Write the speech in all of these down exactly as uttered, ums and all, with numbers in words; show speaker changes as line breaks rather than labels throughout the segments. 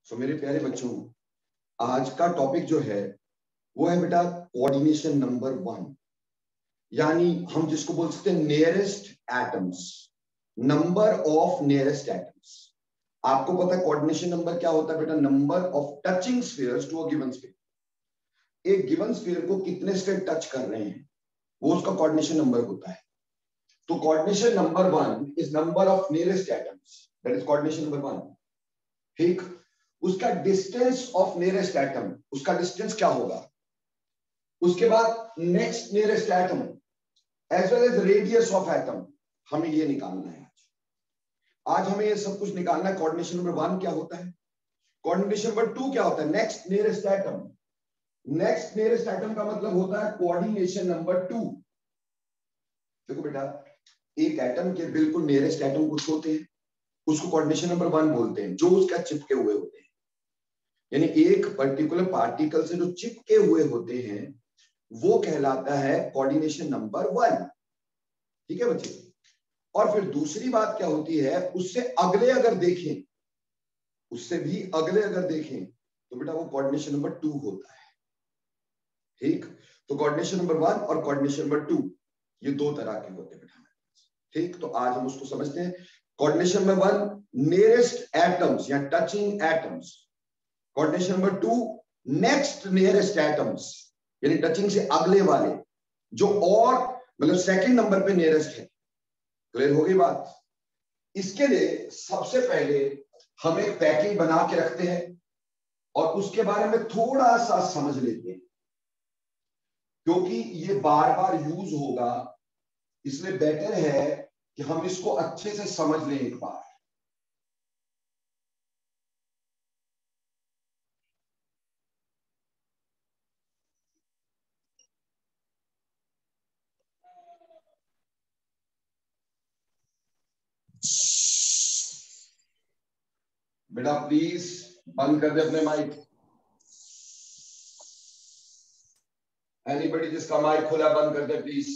सो मेरे प्यारे बच्चों, आज का टॉपिक जो है वो है बेटा कोऑर्डिनेशन नंबर वन, यानी हम जिसको बोल सकते हैं nearest atoms, number of nearest atoms. आपको पता है कोऑर्डिनेशन नंबर क्या होता है बेटा? Number of touching spheres to a given sphere. एक गिवन स्फीयर को कितने स्फीयर टच कर रहे हैं वो उसका कोऑर्डिनेशन नंबर होता है। तो coordination number one is number of nearest atoms, that is coordination number one. ठीक, उसका डिस्टेंस ऑफ नियरेस्ट एटम, उसका डिस्टेंस क्या होगा? उसके बाद next nearest atom as well as radius of atom, हमें ये निकालना है आज। आज हमें ये सब कुछ निकालना है। कोऑर्डिनेशन नंबर वन क्या होता है, कोऑर्डिनेशन नंबर टू क्या होता है, next nearest atom. Next nearest atom का मतलब होता है कोऑर्डिनेशन नंबर टू। देखो बेटा, एक एटम के बिल्कुल नियरेस्ट एटम कुछ होते हैं, उसको कोऑर्डिनेशन नंबर वन बोलते हैं, जो उसका चिपके हुए होते हैं। यानी एक पर्टिकुलर पार्टिकल से जो चिपके हुए होते हैं वो कहलाता है कोऑर्डिनेशन नंबर वन। ठीक है बच्चे? और फिर दूसरी बात क्या होती है, उससे अगले अगर देखें, उससे भी अगले अगर देखें तो बेटा वो कोऑर्डिनेशन नंबर टू होता है। ठीक, तो कोऑर्डिनेशन नंबर वन और कोऑर्डिनेशन नंबर टू ये दो तरह के होते हैं बेटा। ठीक, तो आज हम उसको समझते हैं। Coordination number one nearest atoms या touching atoms, coordination number two next nearest atoms, यानी टचिंग से अगले वाले, जो और मतलब सेकंड नंबर पे नियरेस्ट है। क्लियर हो गई बात? इसके लिए सबसे पहले हम एक पैकिंग बना के रखते हैं और उसके बारे में थोड़ा सा समझ लेते हैं, क्योंकि ये बार बार यूज होगा, इसलिए बेटर है कि हम इसको अच्छे से समझ लें एक बार। बेटा प्लीज बंद कर दे अपने माइक। एनीबडी जिसका माइक खुला बंद कर दे प्लीज।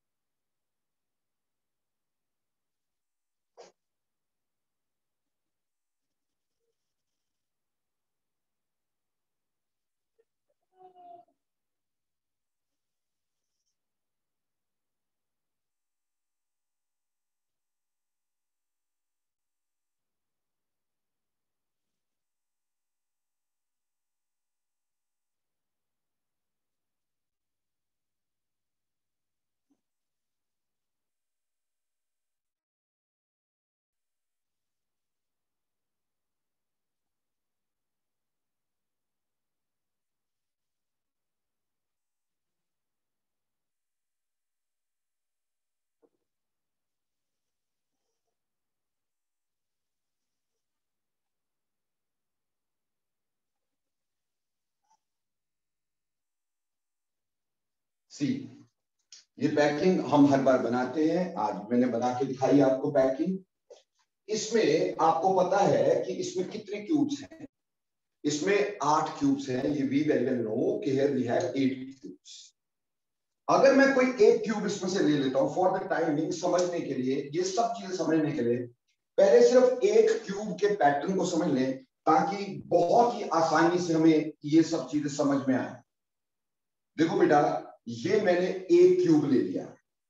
सी, ये पैकिंग हम हर बार बनाते हैं, आज मैंने बना के दिखाई आपको पैकिंग। इसमें आपको पता है कि इसमें कितने क्यूब्स हैं? इसमें आठ क्यूब्स हैं। ये वी वेरी वेल नो कि here we have eight cubes. अगर मैं कोई एक क्यूब इसमें से ले लेता हूं फॉर द टाइमिंग, समझने के लिए, ये सब चीजें समझने के लिए पहले सिर्फ एक क्यूब के पैटर्न को समझ लें, ताकि बहुत ही आसानी से हमें ये सब चीजें समझ में आए। देखो बेटा, ये मैंने एक क्यूब ले लिया,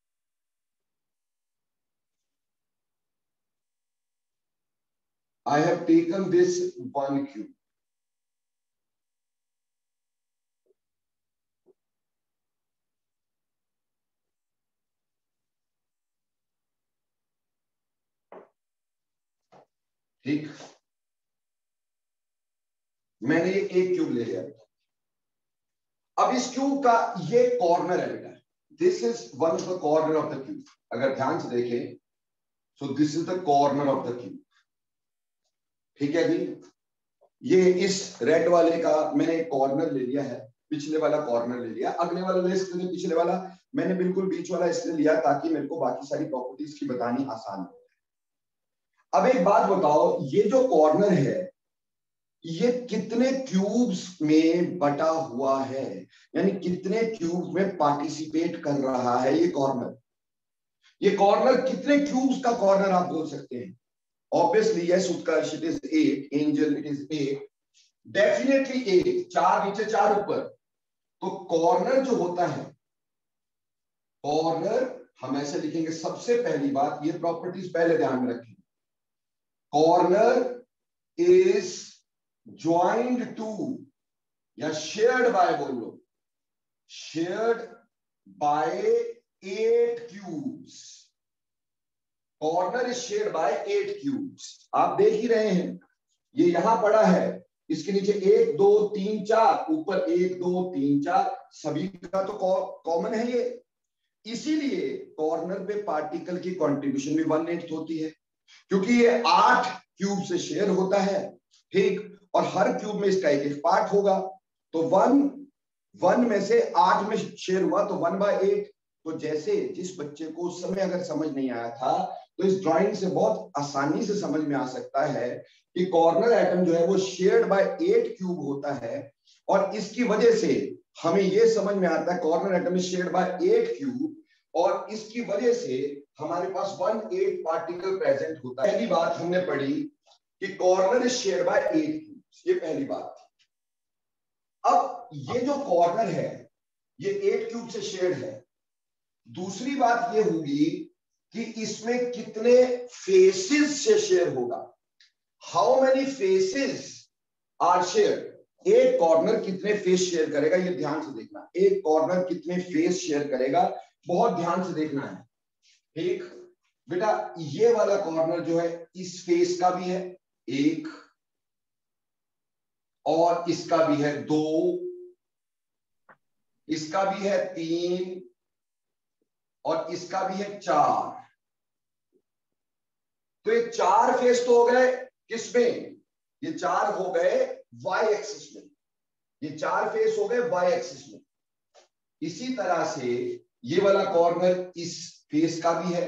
I have taken this one cube. ठीक, मैंने ये एक क्यूब ले लिया। अब इस क्यूब का ये कॉर्नर है बेटा, this is one of the corner of the cube. अगर ध्यान से देखें, so this is the corner of the cube. ठीक है जी, ये इस रेड वाले का मैंने एक कॉर्नर ले लिया है, पिछले वाला कॉर्नर ले लिया, अगले वाला ले इसलिए, पिछले वाला मैंने बिल्कुल बीच वाला इसलिए लिया ताकि मेरे को बाकी सारी प्रॉपर्टीज की बतानी आसान हो। अब एक बात बताओ, ये जो कॉर्नर है ये कितने क्यूब्स में बटा हुआ है, यानी कितने क्यूब्स में पार्टिसिपेट कर रहा है ये कॉर्नर? ये कॉर्नर कितने क्यूब्स का कॉर्नर आप बोल सकते हैं? Obviously yes Utkarsh, it is eight, Angel it is eight, definitely eight, चार नीचे चार ऊपर। तो कॉर्नर जो होता है, कॉर्नर हम ऐसे लिखेंगे, सबसे पहली बात ये प्रॉपर्टीज पहले ध्यान में रखें। कॉर्नर इज ज्वाइंड टू या शेयर्ड बाय, बोल लो shared by eight cubes. Corner is shared by eight cubes. आप देख ही रहे हैं, ये यहां पड़ा है, इसके नीचे एक दो तीन चार, ऊपर एक दो तीन चार, सभी का तो कॉमन है ये। इसीलिए कॉर्नर पे पार्टिकल की कंट्रीब्यूशन भी वन एट होती है, क्योंकि ये आठ क्यूब से शेयर होता है, ठीक। और हर क्यूब में इसका एक एक पार्ट होगा, तो वन वन में से आठ में शेयर हुआ तो वन बाय एट। तो जैसे जिस बच्चे को उस समय अगर समझ नहीं आया था, तो इस ड्राइंग से बहुत आसानी से समझ में आ सकता है कि कॉर्नर एटम जो है वो शेयर्ड बाय एट क्यूब होता है, और इसकी वजह से हमें यह समझ में आता है corner atom is shared by eight cube, और इसकी वजह से हमारे पास वन एट पार्टिकल प्रेजेंट होता है। पहली बात हमने पढ़ी कि corner is shared by eight cube, ये पहली बात थी। अब ये जो कॉर्नर है ये एट क्यूब से शेयर्ड है। दूसरी बात ये होगी कि इसमें कितने फेसेस से शेयर होगा, how many faces are shared. एक कॉर्नर कितने फेस शेयर करेगा, ये ध्यान से देखना। एक कॉर्नर कितने फेस शेयर करेगा, बहुत ध्यान से देखना है, ठीक बेटा। ये वाला कॉर्नर जो है इस फेस का भी है एक, और इसका भी है दो, इसका भी है तीन, और इसका भी है चार। तो ये चार फेस तो हो गए किसमें, ये चार हो गए वाई एक्सिस में, ये चार फेस हो गए वाई एक्सिस में। इसी तरह से ये वाला कॉर्नर इस फेस का भी है,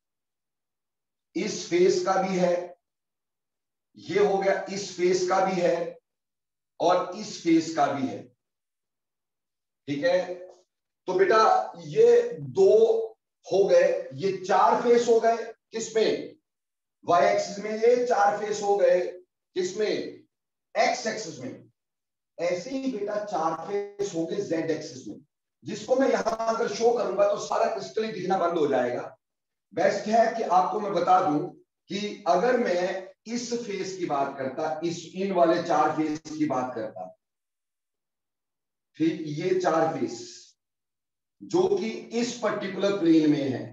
इस फेस का भी है, ये हो गया इस फेस का भी है, और इस फेस का भी है, ठीक है। तो बेटा ये दो हो गए, ये चार फेस हो गए किसमें, वाई एक्सिस में। ये चार फेस हो गए किसमें, एक्स एक्सिस में। ऐसे ही बेटा चार फेस हो गए जेड एक्सिस में, जिसको मैं यहां अगर शो करूंगा तो सारा क्रिस्टल ही दिखना बंद हो जाएगा। बेस्ट है कि आपको मैं बता दूं कि अगर मैं इस फेस की बात करता, इस इन वाले चार फेस की बात करता, ठीक, ये चार फेस जो कि इस पर्टिकुलर प्लेन में है,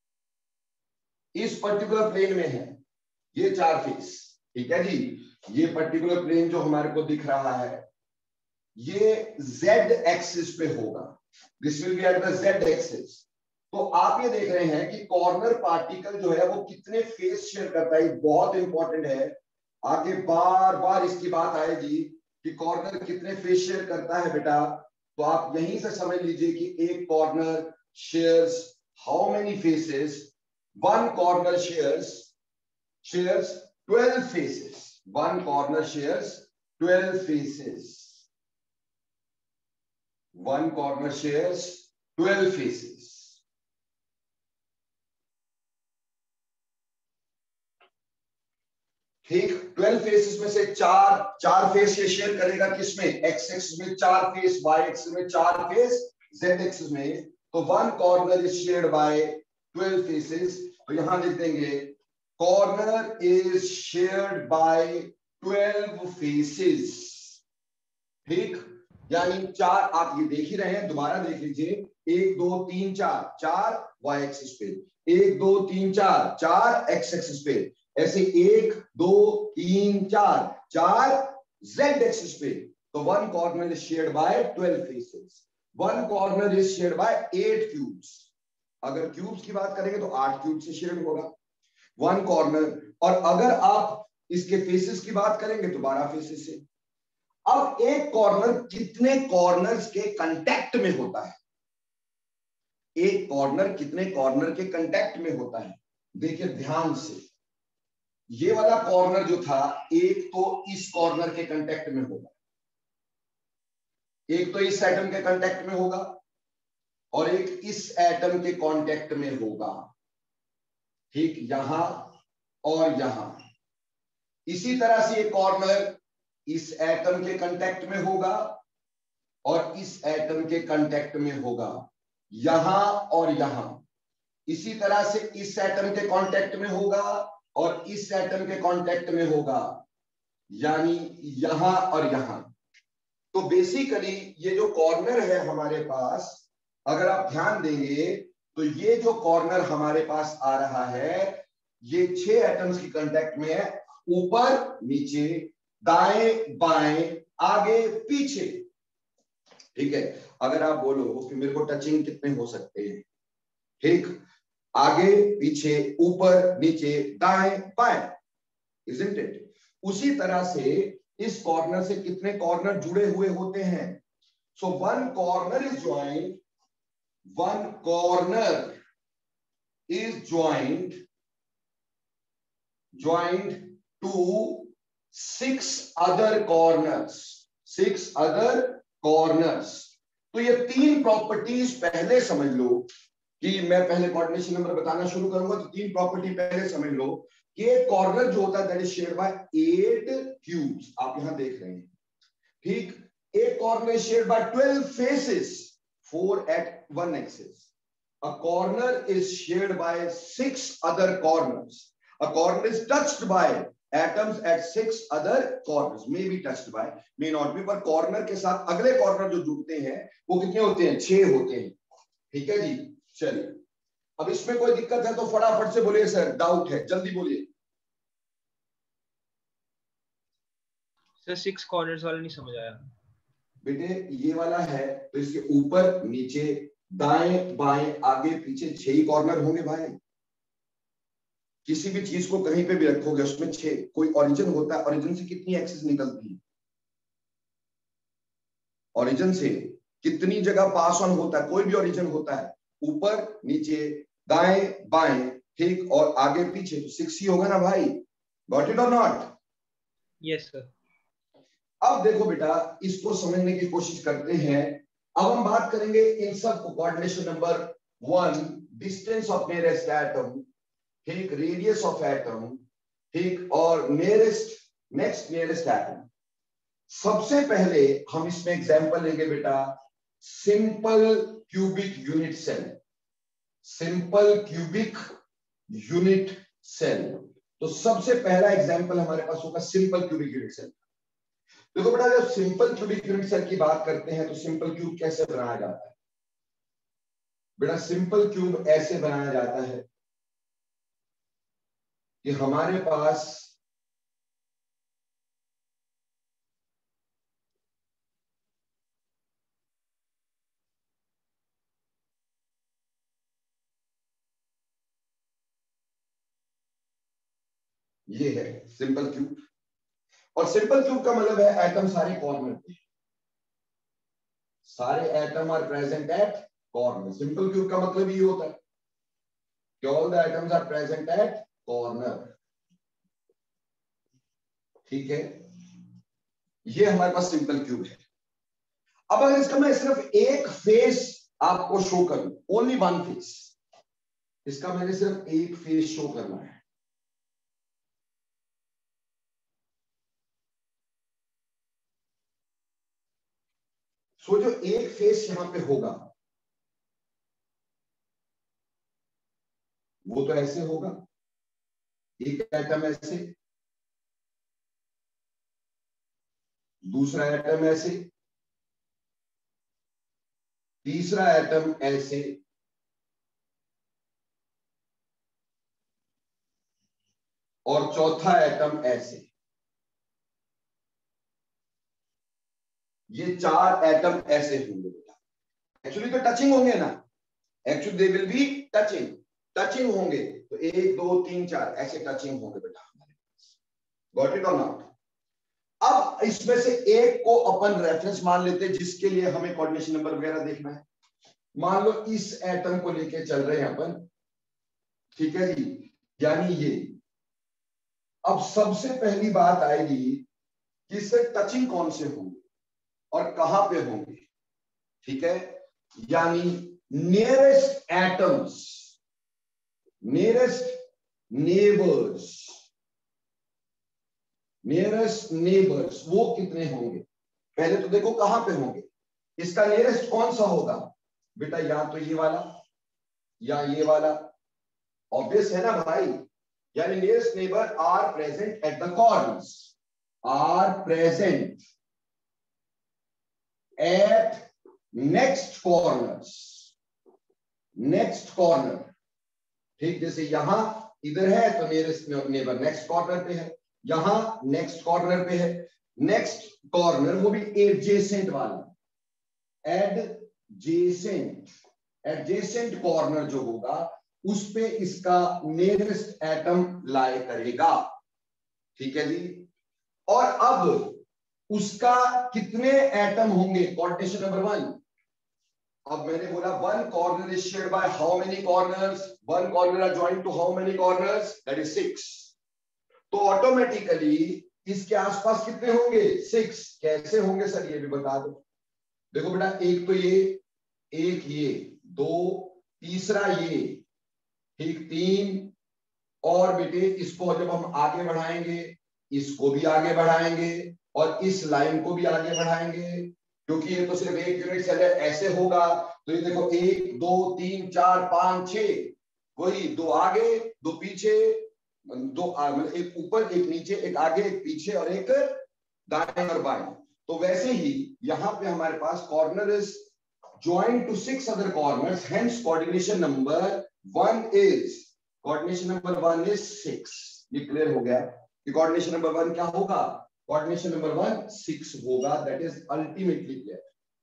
इस पर्टिकुलर प्लेन में है, ये चार फेस, ठीक है जी। ये पर्टिकुलर प्लेन जो हमारे को दिख रहा है ये z एक्सिस पे होगा, this will be at the z axis. तो आप ये देख रहे हैं कि कॉर्नर पार्टिकल जो है वो कितने फेस शेयर करता है, बहुत इंपॉर्टेंट है। आगे बार बार इसकी बात आएगी कि कॉर्नर कितने फेस शेयर करता है बेटा। तो आप यहीं से समझ लीजिए कि एक corner shares how many faces, one corner shares shares twelve faces, one corner shares twelve faces, one corner shares twelve faces। ठीक, ट्वेल्व फेसेस में से चार चार फेस ये शेयर करेगा किसमें, एक्स एक्सिस में चार फेस, वाई एक्सिस में चार फेस, जेड एक्सिस में। तो one corner is shared by twelve faces. तो यहां लिख देंगे corner is shared by twelve faces, ठीक। यानी चार, आप ये देख ही रहे हैं, दोबारा देख लीजिए, एक दो तीन चार, चार वाई एक्सिस पे, एक दो तीन चार, चार एक्स एक्सिस पे, ऐसे एक दो तीन चार, चार जेड एक्सिस पे। तो one corner is shared by twelve faces, one corner is shared by eight cubes. अगर क्यूब्स की बात करेंगे तो आठ क्यूब से शेयर्ड होगा वन कॉर्नर, और अगर आप इसके फेसेस की बात करेंगे तो बारह फेसेस से। अब एक कॉर्नर कितने कॉर्नर्स के कांटेक्ट में होता है, एक कॉर्नर कितने कॉर्नर के कांटेक्ट में होता है, देखिए ध्यान से। ये वाला कॉर्नर जो था, एक तो इस कॉर्नर के कांटेक्ट में होगा, एक तो इस एटम के कांटेक्ट में होगा, और एक इस एटम के कांटेक्ट में होगा, ठीक, यहां और यहां। इसी तरह से ये कॉर्नर इस एटम के कांटेक्ट में होगा और इस एटम के कांटेक्ट में होगा, यहां और यहां। इसी तरह से इस एटम के कांटेक्ट में होगा और इस एटम के कांटेक्ट में होगा, यानी यहां और यहां। तो बेसिकली ये जो कॉर्नर है हमारे पास, अगर आप ध्यान देंगे तो ये जो कॉर्नर हमारे पास आ रहा है, ये छह एटम्स की कांटेक्ट में है, ऊपर नीचे, दाएं बाएं, आगे पीछे। ठीक है, अगर आप बोलो कि मेरे को टचिंग कितने हो सकते हैं, ठीक, आगे पीछे, ऊपर नीचे, दाएं बाएं, isn't it? उसी तरह से इस कॉर्नर से कितने कॉर्नर जुड़े हुए होते हैं? So one corner is joint, one corner is joint joint to six other corners, six other corners. तो ये तीन प्रॉपर्टीज पहले समझ लो, कि मैं पहले कोऑर्डिनेशन नंबर बताना शुरू करूंगा तो तीन प्रॉपर्टी पहले समझ लो कि एक कॉर्नर जो होता है that is shared by eight cubes, आप यहां देख रहे हैं, ठीक। एक corner is shared by twelve faces, four at one axis. A corner is shared by six other corners. A corner is touched by atoms at six other corners, may be touched by, may not be, पर corner के साथ अगले corner जो जुड़ते हैं वो कितने होते हैं? छह होते हैं। ठीक है जी, चलिए। अब इसमें कोई दिक्कत है तो फटाफट से बोलिए सर, डाउट है जल्दी बोलिए।
सर सिक्स कॉर्नर्स वाला नहीं समझ आया
बेटे, ये वाला है तो इसके ऊपर नीचे, दाएं बाएं, आगे पीछे छह ही कॉर्नर होंगे भाई। किसी भी चीज को कहीं पे भी रखोगे उसमें छह, कोई ओरिजिन होता है, ओरिजिन से कितनी एक्सिस निकलती है? ओरिजिन से कितनी जगह पास ऑन होता है? कोई भी ओरिजिन होता है, ऊपर नीचे, दाएं बाएं, ठीक, और आगे पीछे, तो सिक्स ही होगा ना भाई। Got it or not?
Yes sir.
अब देखो बेटा, इसको समझने की कोशिश करते हैं। अब हम बात करेंगे इन सब को, coordination number one, distance of nearest atom, ठीक, रेडियस ऑफ एटम, ठीक, और नियरेस्ट, नेक्स्ट नियरेस्ट एटम। सबसे पहले हम इसमें एग्जांपल लेंगे बेटा, simple cubic unit cell. Simple cubic unit cell, तो सबसे पहला एग्जांपल हमारे पास होगा सिंपल क्यूबिक यूनिट सेल। देखो बेटा, जब सिंपल क्यूबिक यूनिट सेल की बात करते हैं तो सिंपल क्यूब कैसे बनाया जाता है? बेटा, सिंपल क्यूब ऐसे बनाया जाता है कि हमारे पास ये है सिंपल क्यूब, और सिंपल क्यूब का मतलब है एटम सारे कॉर्नर पे, सारे atom are present at corner. Simple cube का मतलब ये होता है कि all the atoms are present at corner. ठीक है, ये हमारे पास सिंपल क्यूब है। अब अगर इसका मैं सिर्फ एक फेस आपको शो करूं, ओनली वन फेस, इसका मैंने सिर्फ एक फेस शो करना है, सो जो एक फेस यहां पे होगा वो तो ऐसे होगा, एक एटम ऐसे, दूसरा एटम ऐसे, तीसरा एटम ऐसे, और चौथा एटम ऐसे। ये चार एटम ऐसे होंगे बेटा। एक्चुअली तो टचिंग होंगे ना, actually they will be touching, touching होंगे, तो एक दो तीन चार ऐसे टचिंग होंगे बेटा हमारे पास। Got it or not? अब इसमें से एक को अपन रेफरेंस मान लेते हैं जिसके लिए हमें कोऑर्डिनेशन नंबर वगैरह देखना है। मान लो इस एटम को लेके चल रहे हैं अपन, ठीक है जी, यानी ये। अब सबसे पहली बात आएगी कि इससे टचिंग कौन से होंगे और कहां पे होंगे, ठीक है, यानी nearest atoms, nearest neighbours, nearest neighbours वो कितने होंगे? पहले तो देखो कहां पे होंगे। इसका नियरेस्ट कौन सा होगा बेटा? या तो ये वाला या ये वाला, ऑब्वियस है ना भाई। यानी nearest neighbour are present at the corners, are present at next corners, next corner. ठीक, जैसे यहां इधर है तो नियरेस्ट नेबर नेक्स्ट कॉर्नर पे है, यहां नेक्स्ट कॉर्नर पे है। नेक्स्ट कॉर्नर वो भी एडजेसेंट वाला, एडजेसेंट, एडजेसेंट कॉर्नर जो होगा उस पे इसका नियरेस्ट एटम लाई करेगा। ठीक है जी। और अब उसका कितने एटम होंगे? Coordination number one. अब मैंने बोला one corner is shared by how many corners? One corner are joined to how many corners? That is six. तो ऑटोमेटिकली इसके आसपास कितने होंगे? सिक्स। कैसे होंगे सर ये भी बता दो। देखो बेटा, एक तो ये, एक ये, दो, तीसरा ये, ठीक, तीन, और बेटे इसको जब हम आगे बढ़ाएंगे इसको भी आगे बढ़ाएंगे और इस लाइन को भी आगे बढ़ाएंगे, क्योंकि ये तो सिर्फ एक यूनिट सेल है। ऐसे होगा तो ये देखो एक, दो, तीन, चार, पांच, छह, वही दो आगे दो पीछे, दो मतलब एक ऊपर एक नीचे, एक आगे एक पीछे और एक दाएं और बाएं। तो वैसे ही यहां पे हमारे पास corner is joined to six other corners, hence coordination number one is coordination number one is six। ये क्लियर हो गया कि coordination number one क्या होगा? coordination number one six होगा। that is ultimately clear।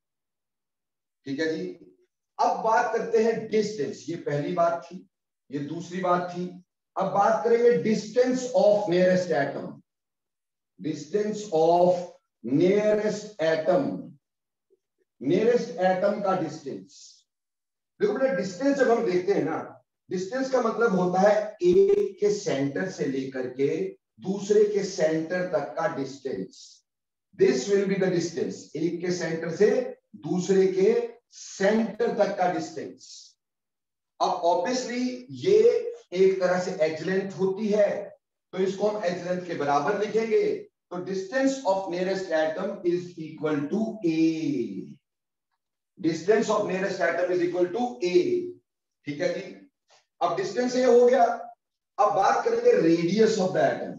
ठीक है जी। अब बात करते हैं डिस्टेंस। ये पहली बात थी, ये दूसरी बात थी। अब बात करेंगे distance of nearest atom, distance of nearest atom, nearest atom का डिस्टेंस। देखो बेटा, डिस्टेंस जब हम देखते हैं ना, डिस्टेंस का मतलब होता है एक के सेंटर से लेकर के दूसरे के सेंटर तक का distance. This will be the distance, एक के सेंटर से दूसरे के सेंटर तक का डिस्टेंस। अब ऑब्वियसली ये एक तरह से एज लेंथ होती है, तो इसको हम एज लेंथ के बराबर लिखेंगे। तो distance of nearest atom is equal to a, distance of nearest atom is equal to a. ठीक है जी। अब डिस्टेंस ये हो गया। अब बात करेंगे radius of the atom,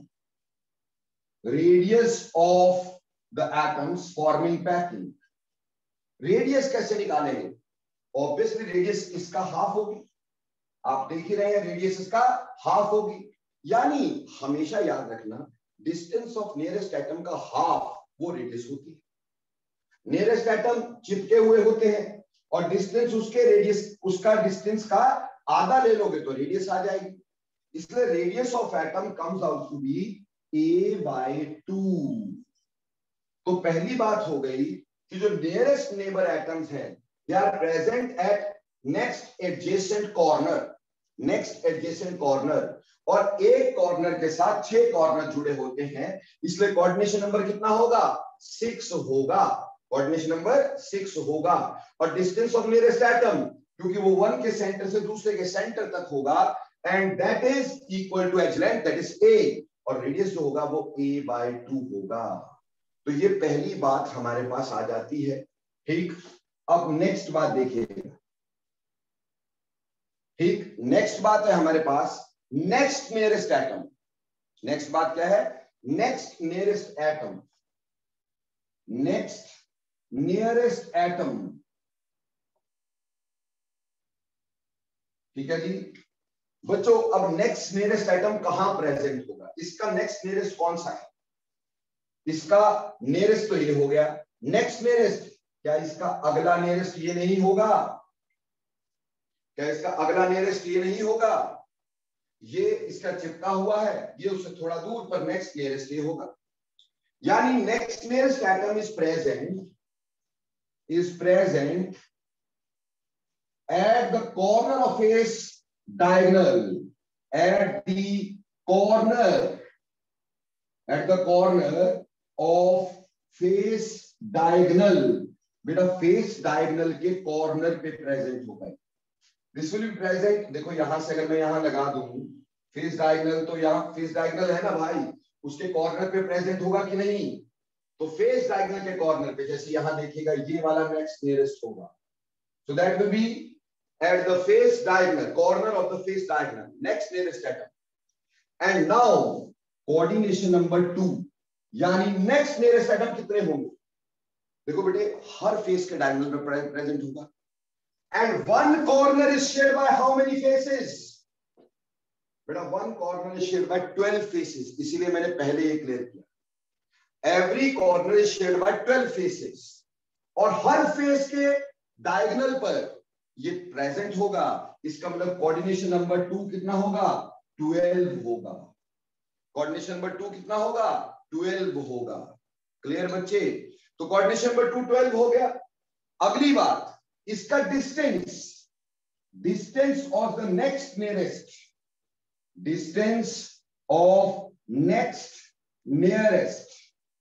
radius of the atoms forming packing. Radius कैसे निकालेंगे? ऑब्वियसली रेडियस इसका हाफ होगी, आप देख ही रहे हैं, रेडियस इसका हाफ होगी। यानी हमेशा याद रखना, डिस्टेंस ऑफ नियरेस्ट एटम का हाफ वो रेडियस होती है। नियरेस्ट एटम चिपके हुए होते हैं और डिस्टेंस उसके रेडियस, उसका डिस्टेंस का आधा ले लोगे तो रेडियस आ जाएगी। इसलिए radius of atom comes out to be a by two. तो पहली बात हो गई कि जो नियरेस्ट नेबर एटम्स हैं they are present at next adjacent corner, next adjacent corner, और एक कॉर्नर के साथ छह कॉर्नर जुड़े होते हैं। इसलिए कोऑर्डिनेशन नंबर कितना होगा? सिक्स होगा। कोऑर्डिनेशन नंबर सिक्स होगा। और डिस्टेंस ऑफ नियरेस्ट एटम, क्योंकि वो वन के सेंटर से दूसरे के सेंटर तक होगा, and that is equal to edge length, that is a, और रेडियस जो होगा वो ए बाय टू होगा। तो ये पहली बात हमारे पास आ जाती है। ठीक, अब नेक्स्ट बात देखिए। ठीक, नेक्स्ट बात है हमारे पास नेक्स्ट नियरेस्ट एटम। नेक्स्ट बात क्या है? Next nearest atom, next nearest atom. ठीक है जी बच्चों। अब नेक्स्ट नियरेस्ट एटम कहां प्रेजेंट होगा? इसका नेक्स्ट नियरेस्ट कौन सा है? इसका नियरेस्ट तो ये हो गया। नेक्स्ट नियरेस्ट, क्या इसका अगला नियरेस्ट ये नहीं होगा? क्या इसका अगला नियरेस्ट ये नहीं होगा? ये इसका चिपका हुआ है, ये उससे थोड़ा दूर पर नेक्स्ट नियरेस्ट ये होगा। यानी next nearest atom is present is present at the corner of its diagonal, at the corner, at the corner of face diagonal। बेटा फेस डायगोनल के कॉर्नर पे प्रेजेंट होगा। This will be present. देखो यहां से अगर मैं यहां लगा दूं फेस डायगोनल, तो यहां फेस डायगोनल है ना भाई, उसके कॉर्नर पे प्रेजेंट होगा कि नहीं? तो फेस डायगोनल के कॉर्नर पे, जैसे यहां देखिएगा ये वाला नेक्स्ट नियरेस्ट होगा, so that will be at the face diagonal, corner of the face diagonal, next nearest atom. And now coordination number two, यानी नेक्स्ट नियरेस्ट एटम कितने होंगे? देखो बेटे, हर फेस के डायगोनल पे प्रेजेंट होगा। And one corner is shared by how many faces? बेटा one corner is shared by twelve faces, इसीलिए मैंने पहले ये क्लियर किया। Every corner is shared by twelve faces, और हर फेस के डायगोनल पर ये प्रेजेंट होगा। इसका मतलब कोऑर्डिनेशन नंबर टू कितना होगा? ट्वेल्व होगा। कोऑर्डिनेशन नंबर टू कितना होगा? ट्वेल्व होगा। क्लियर बच्चे? तो कोऑर्डिनेशन नंबर टू ट्वेल्व हो गया। अगली बात, इसका distance, distance of the next nearest, distance of next nearest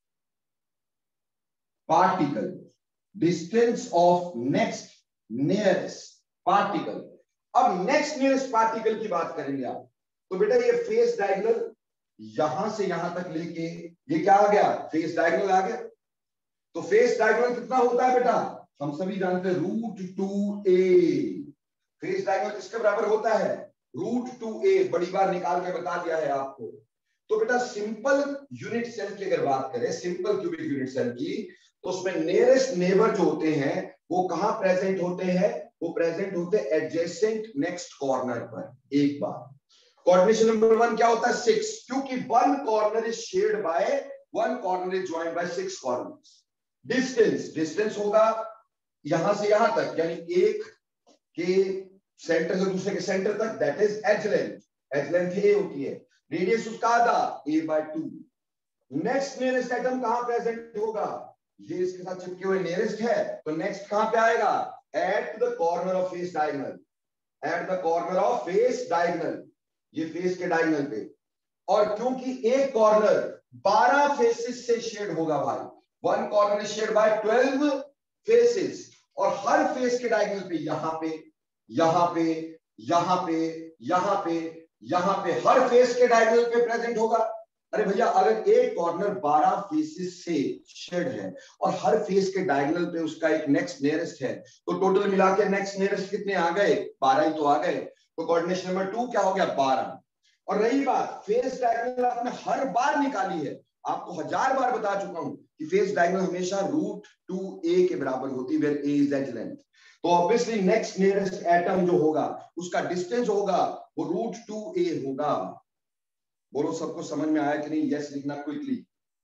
particle, distance of next nearest particle. अब नेक्स्ट नियरेस्ट पार्टिकल की बात करेंगे आप, तो बेटा ये फेस डायगोनल यहां से यहां तक लेके ये क्या आ गया? फेस डायगोनल आ गया। तो फेस डायगोनल कितना होता है बेटा? हम सभी जानते हैं root two a. Face diagonal किसके बराबर होता है? Root two a. बड़ी बार निकाल के बता दिया है आपको। तो बेटा सिंपल यूनिट सेल की अगर बात करें, सिंपल क्यूबिक यूनिट सेल की, तो उसमें नियरेस्ट नेबर जो होते हैं वो कहां प्रेजेंट होते हैं? वो प्रेजेंट होते हैं एडजेसेंट नेक्स्ट कॉर्नर पर। एक बार कोऑर्डिनेशन नंबर वन क्या होता है? सिक्स, क्योंकि one corner is shared by, one corner is joined by six corners. Distance, distance होगा यहां से यहां तक, यानी एक के सेंटर से दूसरे के सेंटर तक, that is edge length. Edge length a होती है, रेडियस उसका आधा, a by two. Next nearest atom कहां प्रेजेंट होगा? ये इसके साथ चिपके हुए नियरेस्ट है, तो नेक्स्ट कहां पे आएगा? At the corner of face diagonal, at the corner of face diagonal, ये फेस के डायगोनल पे। और क्योंकि एक कॉर्नर बारह फेसेस से शेड होगा भाई, one corner is shared by twelve faces, और हर फेस के डायगोनल पे यहां पे, यहां पे, यहां पे, यहां पे, यहां पे, हर फेस के डायगोनल पे प्रेजेंट होगा। अरे भैया, अगर एक कॉर्नर बारह फेसेस से शेड है और हर फेस के डायगोनल पे उसका एक नेक्स्ट नियरेस्ट है, तो टोटल मिला के नेक्स्ट नियरेस्ट कितने आ गए? बारह ही तो आ गए। तो कोऑर्डिनेशन नंबर टू क्या हो गया? बारह। और रही बात फेस डायगोनल, आपने हर बार निकाली है, आपको हजार बार बता चुका हूं कि फेस डायगोनल हमेशा रूट टू ए के बराबर होती है, where a is edge length. तो ऑब्वियसली नेक्स्ट नियरेस्ट एटम जो होगा उसका डिस्टेंस होगा वो रूट टू ए होगा। बोलो सबको समझ में आया कि नहीं? यस लिखना क्विकली,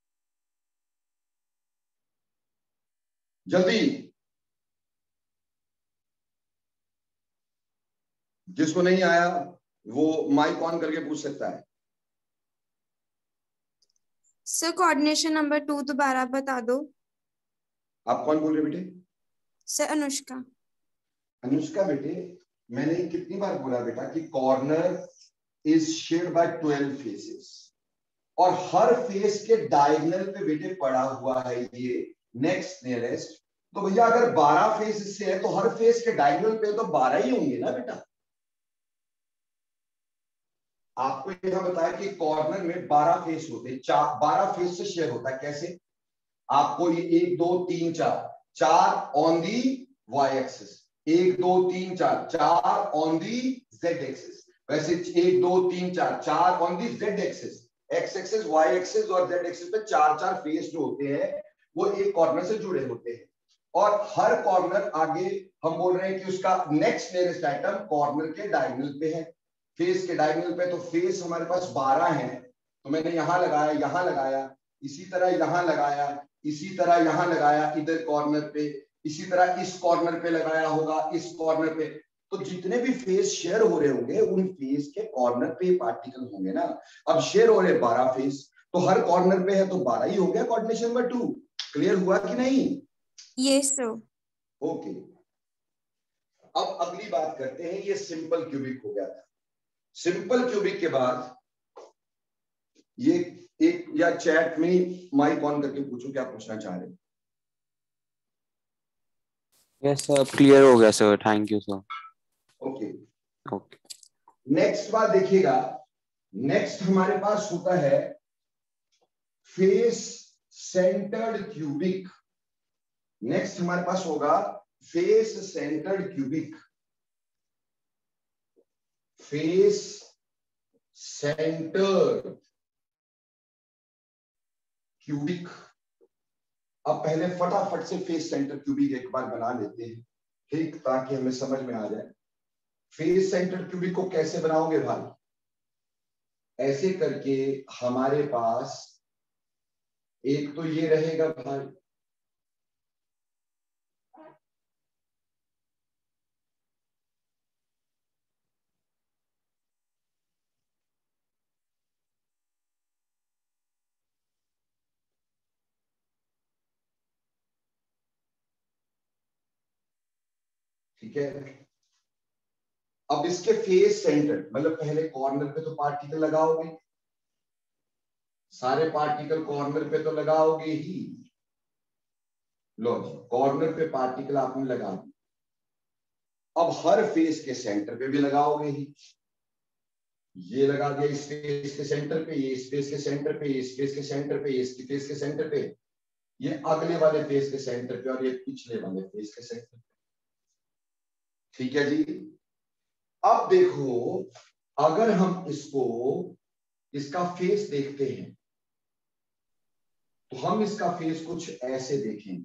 जल्दी। जिसको नहीं आया वो माइक ऑन करके पूछ सकता है।
सर कोऑर्डिनेशन नंबर टू दोबारा बता दो।
आप कौन बोल रहे बेटे?
सर अनुष्का।
अनुष्का बेटे, मैंने कितनी बार बोला बेटा कि corner is shared by twelve faces, और हर फेस के डायगोनल पे बेटे पड़ा हुआ है ये नेक्स्ट नियरेस्ट। तो भैया अगर बारह फेस से है तो हर फेस के डायगोनल पे तो बारह ही होंगे ना बेटा। आपको यहां बताया कि कॉर्नर में बारह फेस होते हैं, चार बारह फेस से शेयर होता है। कैसे? आपको ये एक दो तीन चार, चार ऑन दी वाई एक्सिस, एक दो तीन चार, चार ऑन दी जेड एक्सिस। वैसे एक दो तीन चार, चार on the z axis, x axis, y axis और जेड एक्सिस पे चार चार फेस जो होते हैं वो एक कॉर्नर से जुड़े होते हैं। और हर कॉर्नर आगे हम बोल रहे हैं कि उसका नेक्स्ट नियरेस्ट आइटम कॉर्नर के डायगोनल पे है, फेस के डायगोनल पे। तो फेस हमारे पास बारह है, तो मैंने यहां लगाया, यहां लगाया, इसी तरह यहां लगाया, इसी तरह यहां लगाया इधर कॉर्नर पे, इसी तरह इस कॉर्नर पे लगाया होगा, इस कॉर्नर पे। तो जितने भी फेस शेयर हो रहे होंगे उन फेस के कॉर्नर पे पार्टिकल होंगे ना। अब शेयर हो रहे बारह फेस, तो हर कॉर्नर पे है तो बारह ही हो गया कोऑर्डिनेशन नंबर टू। क्लियर हुआ कि नहीं?
Yes sir.
ओके, अब अगली बात करते हैं। ये सिंपल क्यूबिक हो गया था। सिंपल क्यूबिक के बाद ये एक, या चैट में माइक ऑन करके पूछो क्या पूछना चाह रहे हैं।
यस सर, क्लियर हो गया sir, thank you sir.
Okay
okay,
next बात देखिएगा। नेक्स्ट हमारे पास होता है फेस सेंटर्ड क्यूबिक। नेक्स्ट हमारे पास होगा face centred cubic. Face centred cubic. अब पहले फटाफट से फेस सेंटर क्यूबिक एक बार बना लेते हैं, ठीक, ताकि हमें समझ में आ जाए। फेस सेंटर क्यूबिक को कैसे बनाओगे भाई? ऐसे करके हमारे पास एक तो ये रहेगा भाई, ठीक है। अब इसके फेस सेंटर मतलब पहले कॉर्नर पे तो पार्टिकल लगाओगे, सारे पार्टिकल कॉर्नर पे तो लगाओगे ही। लो जी, कॉर्नर पे पार्टिकल आपने लगा दिया। अब हर फेस के सेंटर पे भी लगाओगे ही। ये लगा दिया इस फेस के सेंटर पे, ये इस फेस के सेंटर पे, ये इस फेस के सेंटर पे, ये इसकी फेस के सेंटर पे, ये अगले वाले फेस के सेंटर पे और ये पिछले वाले फेस के सेंटर पे। ठीक है जी। अब देखो, अगर हम इसको इसका फेस देखते हैं तो हम इसका फेस कुछ ऐसे देखेंगे,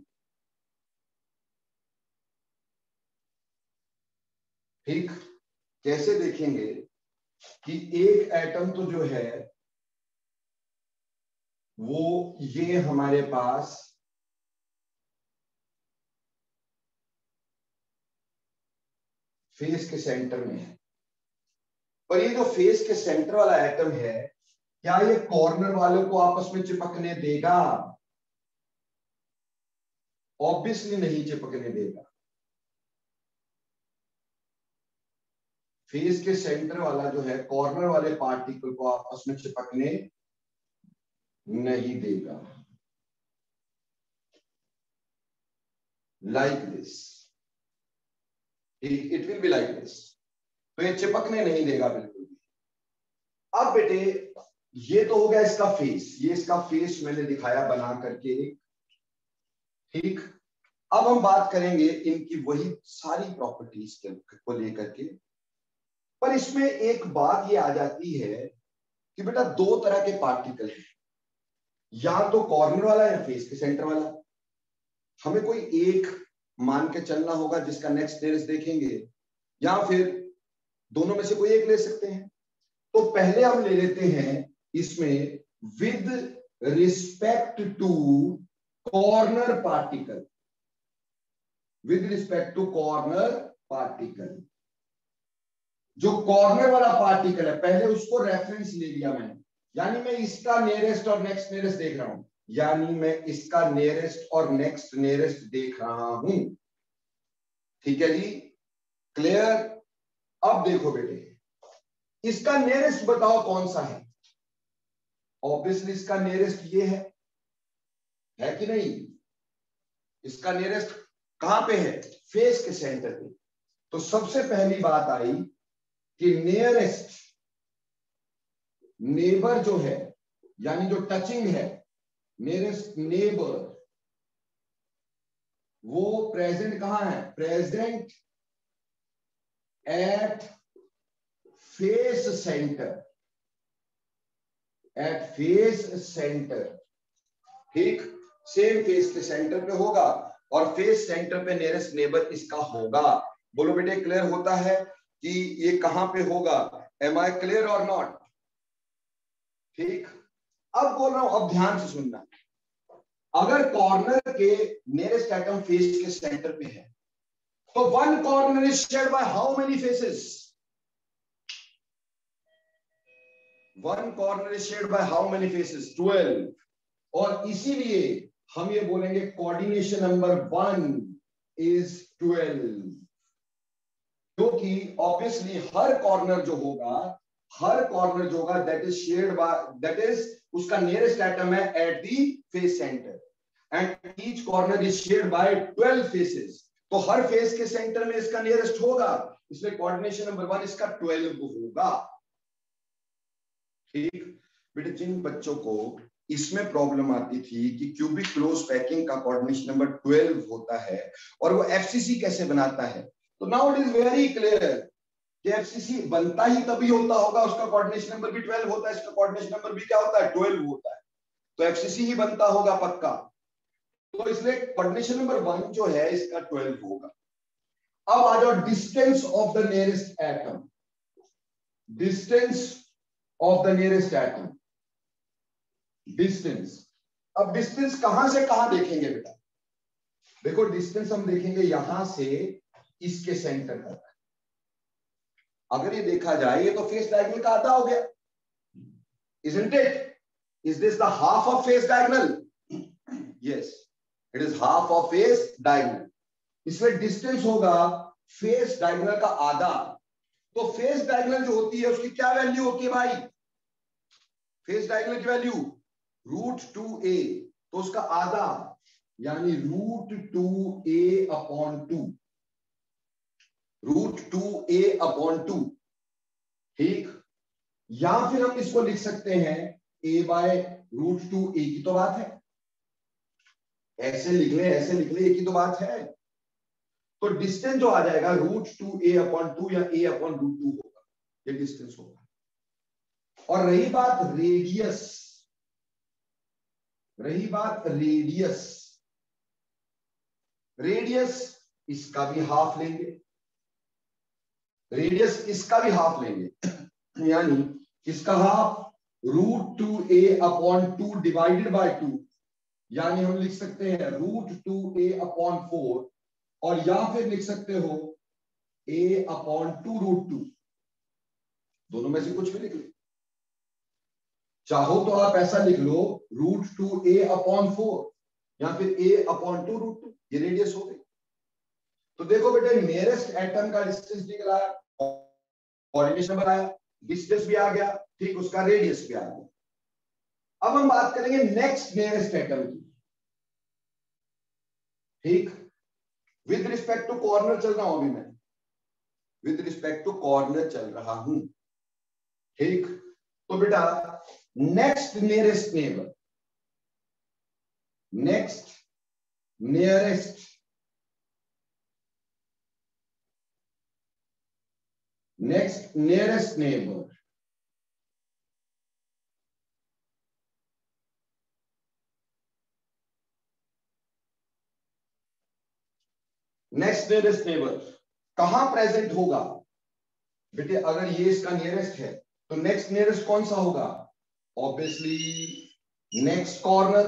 ठीक। कैसे देखेंगे कि एक एटम तो जो है वो ये हमारे पास फेस के सेंटर में है, पर ये जो फेस के सेंटर वाला एटम है, क्या ये कॉर्नर वालों को आपस में चिपकने देगा? ऑब्वियसली नहीं चिपकने देगा। फेस के सेंटर वाला जो है कॉर्नर वाले पार्टिकल को आपस में चिपकने नहीं देगा। Like this, it will be like this. तो ये चिपकने नहीं देगा बिल्कुल भी। अब बेटे ये तो हो गया इसका फेस, ये इसका फेस मैंने दिखाया बना करके, ठीक। अब हम बात करेंगे इनकी वही सारी प्रॉपर्टीज को लेकर के, पर इसमें एक बात ये आ जाती है कि बेटा दो तरह के पार्टिकल हैं, या तो कॉर्नर वाला या फेस के सेंटर वाला। हमें कोई एक मान के चलना होगा जिसका नेक्स्ट नियरेस्ट देखेंगे, या फिर दोनों में से कोई एक ले सकते हैं। तो पहले हम ले लेते हैं इसमें with respect to corner particle, with respect to corner particle. जो कॉर्नर वाला पार्टिकल है पहले उसको रेफरेंस ले लिया मैंने, यानी मैं इसका नियरेस्ट और नेक्स्ट नियरेस्ट देख रहा हूं, यानी मैं इसका नियरेस्ट और नेक्स्ट नियरेस्ट देख रहा हूं। ठीक है जी, क्लियर। अब देखो बेटे, इसका नियरेस्ट बताओ कौन सा है? ऑब्वियसली इसका नियरेस्ट ये है, है कि नहीं? इसका नियरेस्ट कहां पे है? फेस के सेंटर पे। तो सबसे पहली बात आई कि नियरेस्ट नेबर जो है, यानी जो टचिंग है, नियरेस्ट नेबर वो प्रेजेंट कहां है? Present at face centre, at face centre, ठीक। सेम फेस के सेंटर पे होगा और फेस सेंटर पे नियरेस्ट नेबर इसका होगा। बोलो बेटे, क्लियर होता है कि ये कहां पे होगा? एम आई क्लियर और नॉट? ठीक। अब बोल रहा हूं, अब ध्यान से सुनना। अगर कॉर्नर के नियरेस्ट एटम फेस के सेंटर पे है तो one corner is shared by how many faces? One corner is shared by how many faces? Twelve. और इसीलिए हम ये बोलेंगे coordination number one is twelve, क्योंकि ऑब्वियसली हर कॉर्नर जो होगा, हर कॉर्नर जो होगा that is shared by, that is उसका नियरेस्ट एटम है at the face centre, and each corner is shared by twelve faces. तो हर फेस के सेंटर में इसका नियरेस्ट होगा, इसलिए कोऑर्डिनेशन नंबर वन इसका ट्वेल्व होगा। ठीक बेटे, जिन बच्चों को इसमें प्रॉब्लम आती थी कि क्यूबिक क्लोज पैकिंग का कोऑर्डिनेशन नंबर ट्वेल्व होता है और वो एफसीसी कैसे बनाता है। तो now it is very clear कि एफसीसी बनता ही तभी होता होगा, उसका कोऑर्डिनेशन नंबर भी ट्वेल्व होता है, इसका कोऑर्डिनेशन नंबर भी क्या होता है, ट्वेल्व होता है, तो एफसीसी ही बनता होगा पक्का। तो इसलिए कोऑर्डिनेशन नंबर वन जो है इसका ट्वेल्व होगा। अब आ जाओ distance of the nearest atom, distance of the nearest atom, distance. अब डिस्टेंस कहां से कहां देखेंगे बेटा, देखो डिस्टेंस हम देखेंगे यहां से इसके सेंटर तक। अगर ये देखा जाए ये तो फेस डायगोनल का आधा हो गया, isn't it? Is this the half of face diagonal? Yes, it is half of face diagonal. इसलिए डिस्टेंस होगा फेस डायगोनल का आधा। तो फेस डायगोनल जो होती है उसकी क्या वैल्यू होती है भाई, फेस डायगोनल की वैल्यू रूट टू ए, तो उसका आधा यानी root two a upon two, root two a upon two, ठीक। या फिर हम इसको लिख सकते हैं a by root two a की तो बात है, ऐसे लिख ले ऐसे लिख ले, ए की तो बात है। तो डिस्टेंस जो आ जाएगा root two a upon two या ए अपॉन रूट टू होगा, ये डिस्टेंस होगा। और रही बात रेडियस, रही बात रेडियस, रेडियस इसका भी हाफ लेंगे, रेडियस इसका भी हाफ लेंगे, यानी इसका half root two a upon two divided by two, यानी हम लिख सकते हैं root two a upon four, और या फिर लिख सकते हो a upon two root two, दोनों में से कुछ भी लिख ले। चाहो तो आप ऐसा लिख लो root two a upon four या फिर a upon two root two, ये रेडियस हो गई। तो देखो बेटे नियरेस्ट एटम का डिस्टेंस निकला, कोऑर्डिनेशन नंबर आया, डिस्टेंस भी आ गया, ठीक, उसका रेडियस भी आ गया। अब हम बात करेंगे नेक्स्ट नियरेस्ट एटम की, ठीक। विद रिस्पेक्ट टू कॉर्नर चल रहा हूं अभी मैं, विद रिस्पेक्ट टू कॉर्नर चल रहा हूं, ठीक। तो बेटा next nearest neighbour, next nearest next nearest neighbour, next nearest neighbour कहां प्रेजेंट होगा बेटे, अगर ये इसका नियरेस्ट है तो नेक्स्ट नियरेस्ट कौन सा होगा, obviously next corner,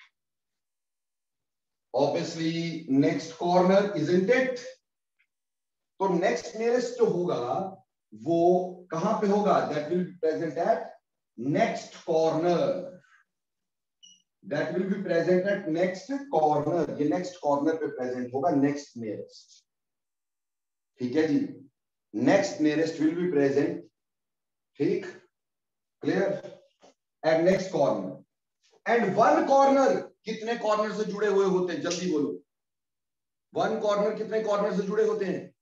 obviously next corner, isn't it. तो नेक्स्ट नियरेस्ट जो होगा वो कहां पे होगा, that will be present at next corner, that will be present at next corner, ये नेक्स्ट कॉर्नर पे प्रेजेंट होगा नेक्स्ट नियरेस्ट, ठीक है जी। Next nearest will be present, ठीक, clear, at next corner. And one corner कितने corner से जुड़े हुए होते हैं, जल्दी बोलो, वन कॉर्नर कितने कॉर्नर से जुड़े होते हैं।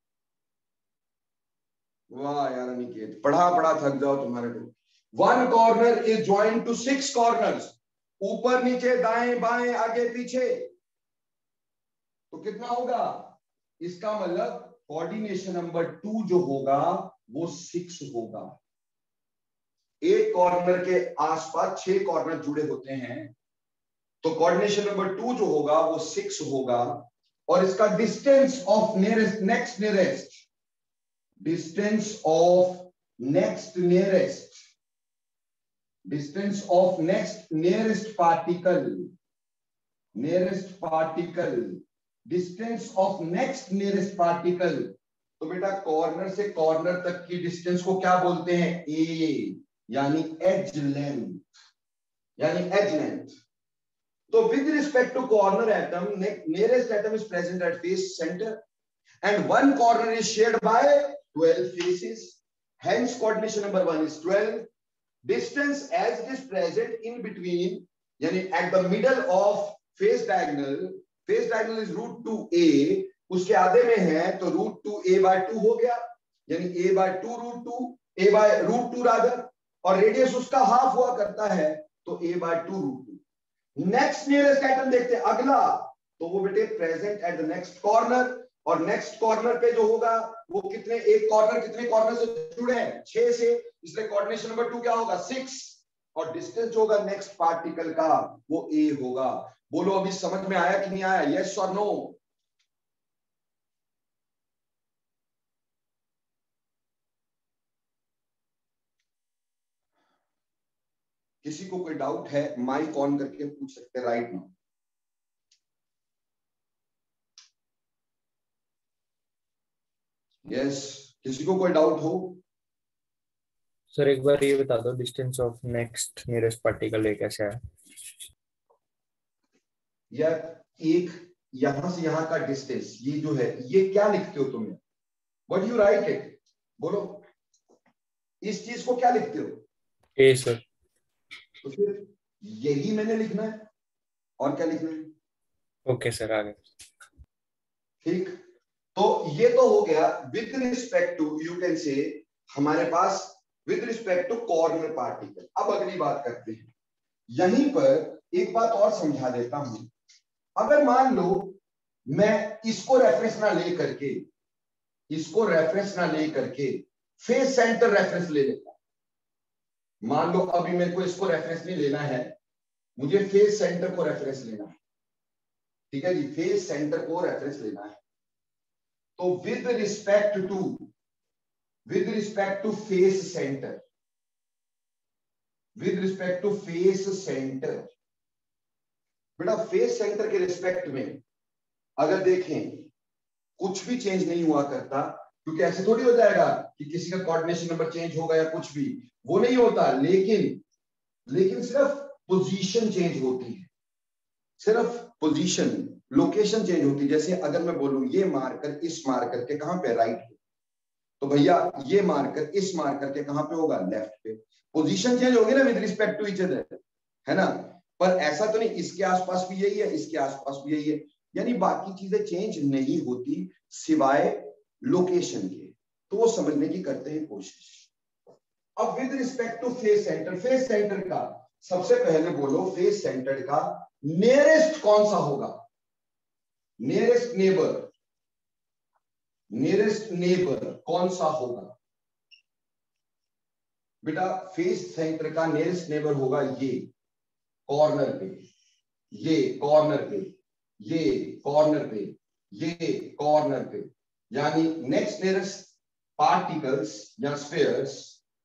वाह यार अनिकेत, पढ़ा पढ़ा थक जाओ तुम्हारे को। One corner is joint to six corners, ऊपर नीचे दाएं बाएं आगे पीछे, तो कितना होगा, इसका मतलब कोऑर्डिनेशन नंबर टू जो होगा वो सिक्स होगा। एक कॉर्नर के आसपास छह कॉर्नर जुड़े होते हैं, तो कोऑर्डिनेशन नंबर टू जो होगा वो सिक्स होगा। और इसका distance of nearest, next nearest, distance of next nearest, distance of next nearest particle, nearest particle, distance of next nearest particle. तो बेटा कॉर्नर से कॉर्नर तक की डिस्टेंस को क्या बोलते हैं, ए, यानी एज लेंथ, यानी एज लेंथ। तो with respect to corner atom, nearest atom is present at face center and one corner is shared by twelve faces, hence coordination number one is twelve. Distance as it is present in between, yani at the middle of face diagonal, face diagonal is root two a, उसके आधे में है तो root two a by two हो गया, यानी a by two root two, a by root two rather, और radius उसका हाफ हुआ करता है, तो a by two root two. Next nearest atom देखते हैं अगला, तो वो बेटे present at the next corner, और नेक्स्ट कॉर्नर पे जो होगा वो कितने, एक कॉर्नर कितने कॉर्नर से जुड़े हैं, छह से, इसलिए कोऑर्डिनेशन नंबर टू क्या होगा, सिक्स, और डिस्टेंस जो होगा नेक्स्ट पार्टिकल का वो ए होगा। बोलो अभी समझ में आया कि नहीं आया, यस और नो? किसी को कोई डाउट है माइक ऑन करके पूछ सकते हैं राइट नाउ। यस, किसी को कोई डाउट हो?
सर एक बार ये बता दो distance of next nearest particle ये कैसा है?
यार एक यहां से यहां का डिस्टेंस ये जो है ये क्या लिखते हो तुम? What you write it? बोलो इस चीज को क्या लिखते हो?
A sir.
तो फिर यही मैंने लिखना है और क्या लिखना है?
ओके सर आगे।
ठीक, तो ये तो हो गया with respect to, you can say हमारे पास with respect to corner particle. अब अगली बात करते हैं, यहीं पर एक बात और समझा देता हूं। अगर मान लो मैं इसको रेफरेंस ना ले करके इसको रेफरेंस ना ले करके फेस सेंटर रेफरेंस ले लेता, मान लो अभी मेरे को इसको रेफरेंस नहीं लेना है, मुझे फेस सेंटर को रेफरेंस लेना है, ठीक है जी, फेस सेंटर को रेफरेंस लेना है। तो with respect to with respect to face centre with respect to face centre बेटा फेस सेंटर के रिस्पेक्ट में अगर देखें कुछ भी चेंज नहीं हुआ करता, क्योंकि ऐसे थोड़ी हो जाएगा कि किसी का कोऑर्डिनेशन नंबर चेंज होगा या कुछ भी, वो नहीं होता, लेकिन लेकिन सिर्फ पोजीशन चेंज होती है, सिर्फ पोजीशन लोकेशन चेंज होती है। जैसे अगर मैं बोलूं ये मार्कर इस मार्कर के कहां पे, राइट पे, तो भैया ये मार्कर इस मार्कर के कहां पे होगा, लेफ्ट पे। पोजीशन चेंज होगी ना with respect to each other, है ना? पर ऐसा तो नहीं इसके आसपास भी यही है, इसके आसपास भी यही है, यानी बाकी चीजें चेंज नहीं होती सिवाय लोकेशन के। तो वो समझने की करते हैं कोशिश। अब with respect to face centre, face centre का सबसे पहले बोलो फेस सेंटर का नियरेस्ट कौन सा होगा? नियरेस्ट नेबर नियरेस्ट नेबर कौन सा होगा बेटा? फेस सेंटर का नियरेस्ट नेबर होगा ये कॉर्नर पे, ये कॉर्नर पे, ये कॉर्नर पे, ये कॉर्नर पे, यानी नेक्स्ट नियरेस्ट पार्टिकल्स या spheres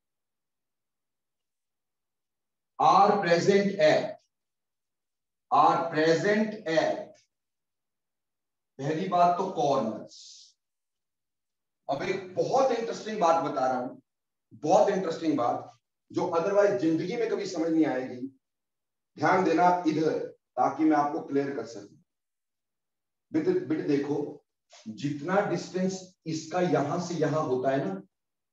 are present at are present at पहली बात तो कॉर्नर्स। अब एक बहुत इंटरेस्टिंग बात बता रहा हूं, बहुत इंटरेस्टिंग बात जो अदरवाइज जिंदगी में कभी समझ नहीं आएगी, ध्यान देना इधर ताकि मैं आपको क्लियर कर सकूं। बेटे बेटे देखो, जितना डिस्टेंस इसका यहां से यहां होता है ना,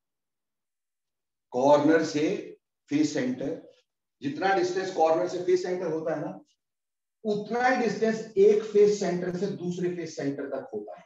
कॉर्नर से फेस सेंटर, जितना डिस्टेंस कॉर्नर से फेस सेंटर होता है ना, उतना ही डिस्टेंस एक फेस सेंटर से दूसरे फेस सेंटर तक होता है।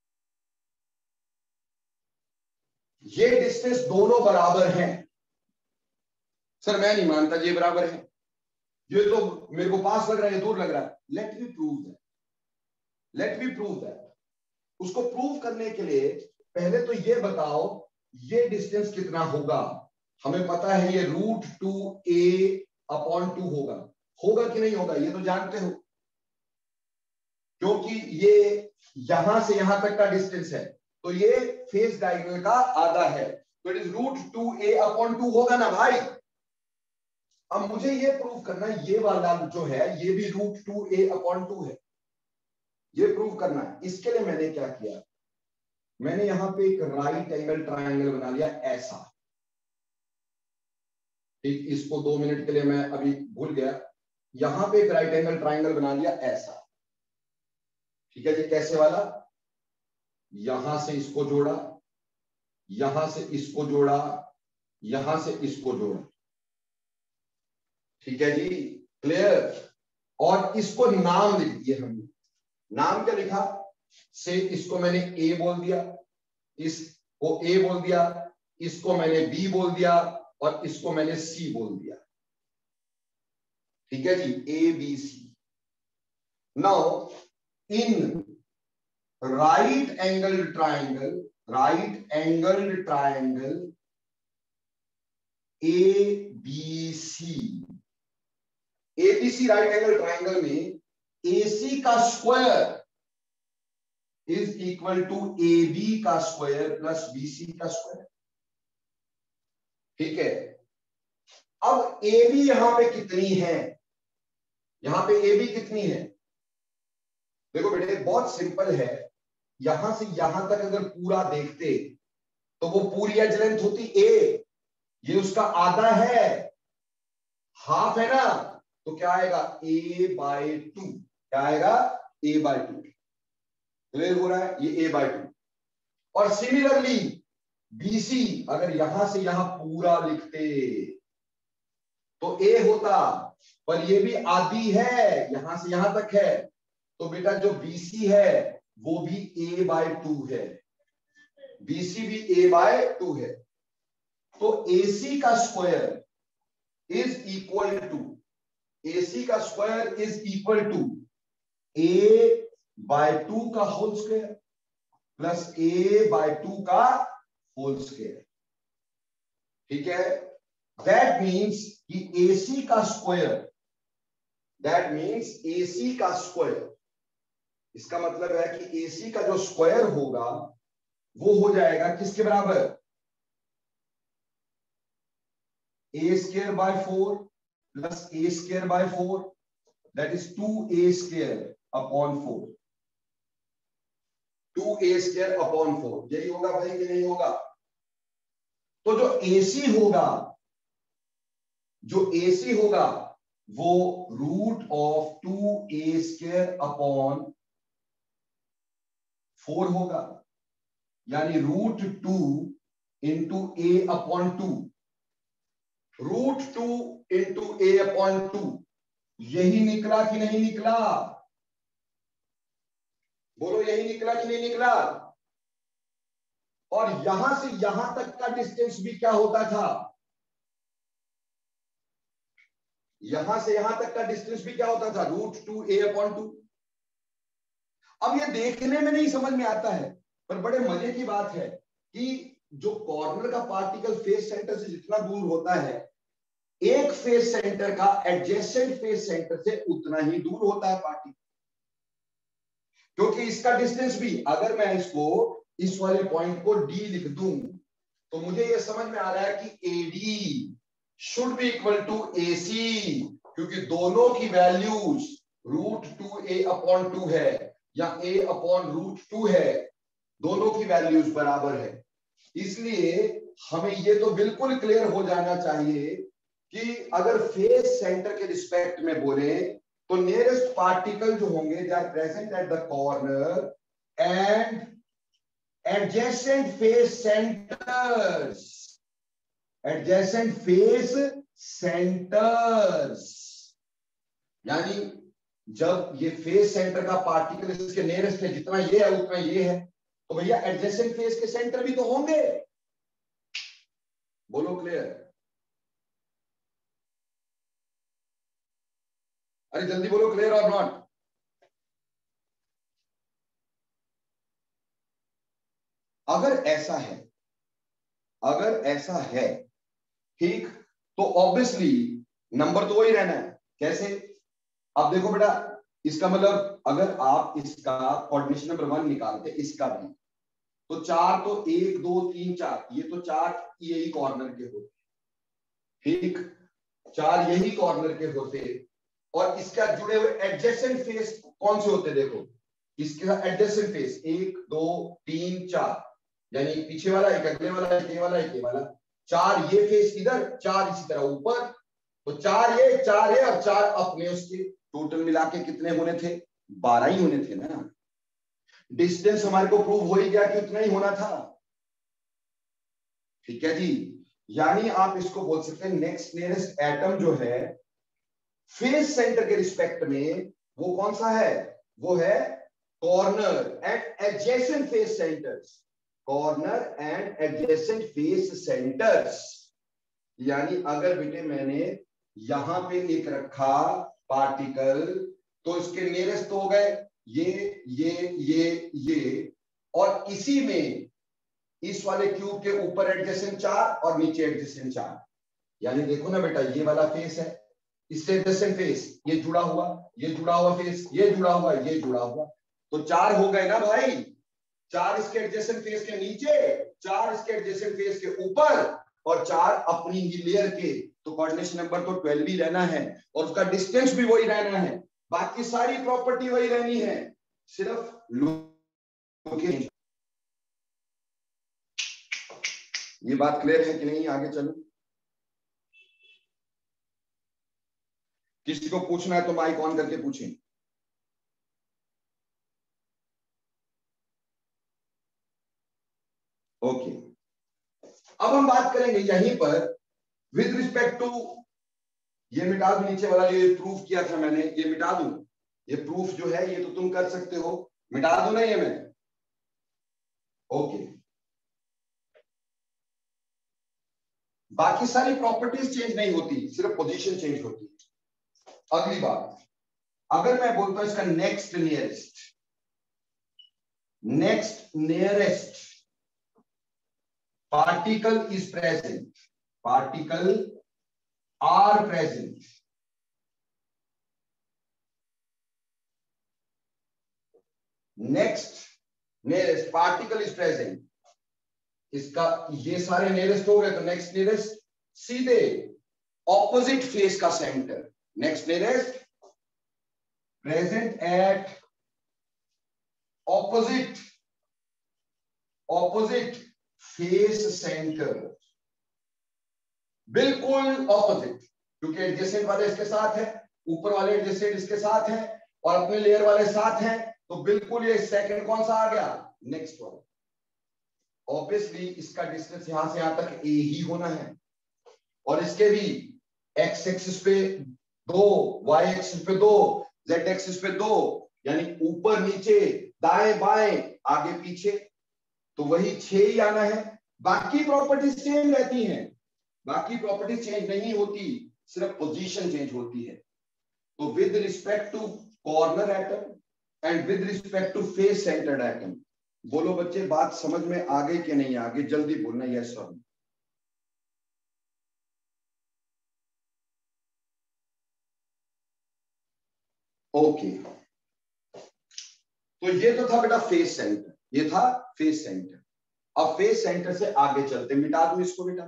ये डिस्टेंस दोनों बराबर हैं। सर मैं नहीं मानता ये बराबर है, ये तो मेरे को पास लग रहा है, ये दूर लग रहा है। Let me prove that let me prove that उसको प्रूव करने के लिए पहले तो ये बताओ ये डिस्टेंस कितना होगा। हमें पता है ये root two a upon two होगा होगा कि नहीं होगा, ये तो जानते हो, क्योंकि ये यहां से यहां तक का डिस्टेंस है, तो ये फेस डायगोनल का आधा है, तो it is root two a upon two होगा ना भाई। अब मुझे ये प्रूव करना है ये वाला जो है ये भी root two a upon two है, ये प्रूव करना है। इसके लिए मैंने क्या किया, मैंने यहां पे एक राइट एंगल ट्रायंगल बना लिया ऐसा, ठीक, इसको दो मिनट के लिए मैं अभी भूल गया, यहां पे एक राइट एंगल ट्रायंगल बना लिया ऐसा, ठीक है जी। कैसे वाला, यहां से इसको जोड़ा, यहां से इसको जोड़ा, यहां से इसको जोड़ा, ठीक है जी, क्लियर। और इसको नाम लिख दिए हमने, नाम क्या लिखा, से इसको मैंने ए बोल दिया, इसको ए बोल दिया, इसको मैंने बी बोल दिया और इसको मैंने सी बोल दिया। ठीक है जी, A B C. Now in right angle triangle, right angle triangle A B C, A B C right angle triangle में एसी का square is equal to A B का स्क्वायर प्लस बीसी का स्क्वायर। ठीक है, अब A B यहां पे कितनी है, यहां पे ए बी कितनी है? देखो बेटे बहुत सिंपल है, यहां से यहां तक अगर पूरा देखते तो वो पूरी एज लेंथ होती ए, ये उसका आधा है, हाफ है ना, तो क्या आएगा ए बाय टू, क्या आएगा ए बाय टू। क्लियर हो रहा है, ये ए बाय टू। और सिमिलरली बीसी अगर यहां से यहां पूरा लिखते तो ए होता, पर ये भी आधी है, यहां से यहां तक है, तो बेटा जो बीसी है वो भी ए बाय टू है, बीसी भी ए बाय टू है। तो एसी का square is equal to, AC का square is equal to a by two का whole square plus a by two का होल स्क्वायर। ठीक है, दैट मीन्स कि एसी का स्क्वायर, दैट मीन्स एसी का स्क्वायर, इसका मतलब है कि एसी का जो स्क्वायर होगा वो हो जाएगा किसके बराबर, a square by four plus a square by four, that is two a square upon four, two a square upon four. यही होगा भाई कि नहीं होगा? तो जो एसी होगा, जो एसी होगा वो root of two a square upon four होगा, यानी root two into a upon two, root two into a upon two. यही निकला कि नहीं निकला? बोलो यही निकला कि नहीं निकला? और यहां से यहां तक का डिस्टेंस भी क्या होता था, यहां से यहां तक का डिस्टेंस भी क्या होता था, root two a upon two. अब ये देखने में नहीं समझ में आता है, पर बड़े मजे की बात है कि जो कॉर्नर का पार्टिकल फेस सेंटर से जितना दूर होता है, एक फेस सेंटर का एडजेसेंट फेस सेंटर से उतना ही दूर होता है पार्टिकल, क्योंकि इसका डिस्टेंस भी, अगर मैं इसको इस वाले पॉइंट को डी लिख दूं तो मुझे यह समझ में आ रहा है कि AD should be equal to AC, क्योंकि दोनों की values root two a upon two है या ए अपॉन रूट टू है, दोनों की वैल्यूज बराबर है। इसलिए हमें ये तो बिल्कुल क्लियर हो जाना चाहिए कि अगर फेस सेंटर के रिस्पेक्ट में बोले तो नियरेस्ट पार्टिकल जो होंगे they are present at the corner and adjacent face centres, adjacent face centres, यानी जब ये फेस सेंटर का पार्टिकल इसके नियरेस्ट है, जितना ये है उतना ये है, तो भैया एडजेसेंट फेस के सेंटर भी तो होंगे। बोलो क्लियर? अरे जल्दी बोलो, क्लियर और नॉट? अगर ऐसा है, अगर ऐसा है, ठीक, तो ऑब्वियसली नंबर तो वही रहना है। कैसे? अब देखो बेटा, इसका मतलब अगर आप इसका कोऑर्डिनेशन नंबर वन निकालते, इसका भी, तो चार तो एक दो तीन चार, ये तो चार यही कॉर्नर के होते, ठीक, चार यही कॉर्नर के होते, और इसका जुड़े हुए एडजेसेंट फेस कौन से होते? देखो इसके साथ एडजेसेंट फेस एक दो तीन चार, यानी पीछे वाला, एक अगले वाला, एक ये वाला, एक ये वाला, चार ये फेस इधर, चार इसी तरह ऊपर, तो चार ये, चार है, और चार अपने उसके, टोटल मिला के कितने होने थे? बारह ही होने थे ना। डिस्टेंस हमारे को प्रूव हो ही गया कि उतना ही होना था। ठीक है जी, यानी आप इसको बोल सकते हैं नेक्स्ट नियरेस्ट एटम जो है फेस सेंटर के रिस्पेक्ट में वो कौन सा है? वो है corner and adjacent face centres, corner and adjacent face centres. यानी अगर बेटे मैंने यहां पे एक रखा पार्टिकल, तो इसके नियरेस्ट तो हो गए ये ये ये ये, और इसी में इस वाले क्यूब के ऊपर एडजेसेंट चार और नीचे एडजेसेंट चार। यानी देखो ना बेटा, ये वाला फेस है, इससे एडजेसेंट फेस, ये जुड़ा हुआ, ये जुड़ा हुआ फेस, ये जुड़ा हुआ, ये जुड़ा हुआ, तो चार हो गए ना भाई। चार इसके एडजेसेंट फेस के नीचे, चार इसके एडजेसेंट फेस के ऊपर, और चार अपनी ही लेयर के। तो कोऑर्डिनेशन नंबर तो ट्वेल्व ही रहना है, और उसका डिस्टेंस भी वही रहना है, बाकी सारी प्रॉपर्टी वही रहनी है, सिर्फ लोकेशन। ये बात क्लियर है कि नहीं? आगे चलो, किसी को पूछना है तो माइक ऑन करके पूछें। ओके, अब हम बात करेंगे यहीं पर विद रिस्पेक्ट टू, ये मिटा दू नीचे वाला, ये प्रूफ किया था मैंने, ये मिटा दूं, ये प्रूफ जो है ये तो तुम कर सकते हो, मिटा दू ना ये मैं? ओके, बाकी सारी प्रॉपर्टीज चेंज नहीं होती, सिर्फ पोजीशन चेंज होती है। अगली बात, अगर मैं बोलता हूं इसका next nearest, next nearest particle is present, particle are present, next nearest particle is present, इसका ये सारे nearest हो गए, तो next nearest सीधे opposite face का center, next nearest present at opposite opposite face centre, बिल्कुल ऑपोजिट, क्योंकि एडजेसेंट वाले इसके साथ है, ऊपर वाले एडजेसेंट इसके साथ है, और अपने लेयर वाले साथ हैं, तो बिल्कुल ये सेकंड कौन सा आ गया? नेक्स्ट वाला। ऑब्वियसली इसका डिस्टेंस यहां से यहां तक ए ही होना है, और इसके भी एक्स एक्सिस पे दो, वाई एक्सिस पे दो, जेड एक्सिस पे दो, यानी ऊपर नीचे दाएं बाएं आगे पीछे, तो वही छह ही आना है। बाकी प्रॉपर्टीज चेंज रहती हैं, बाकी प्रॉपर्टीज चेंज नहीं होती, सिर्फ पोजीशन चेंज होती है। तो with respect to corner atom and with respect to face centred atom, बोलो बच्चे बात समझ में आ गई कि नहीं आ गई? जल्दी बोलना यस और नो। ओके, तो ये तो था बेटा फेस सेंटर, ये था फेस सेंटर। अब फेस सेंटर से आगे चलते, मिटा दूं इसको बेटा?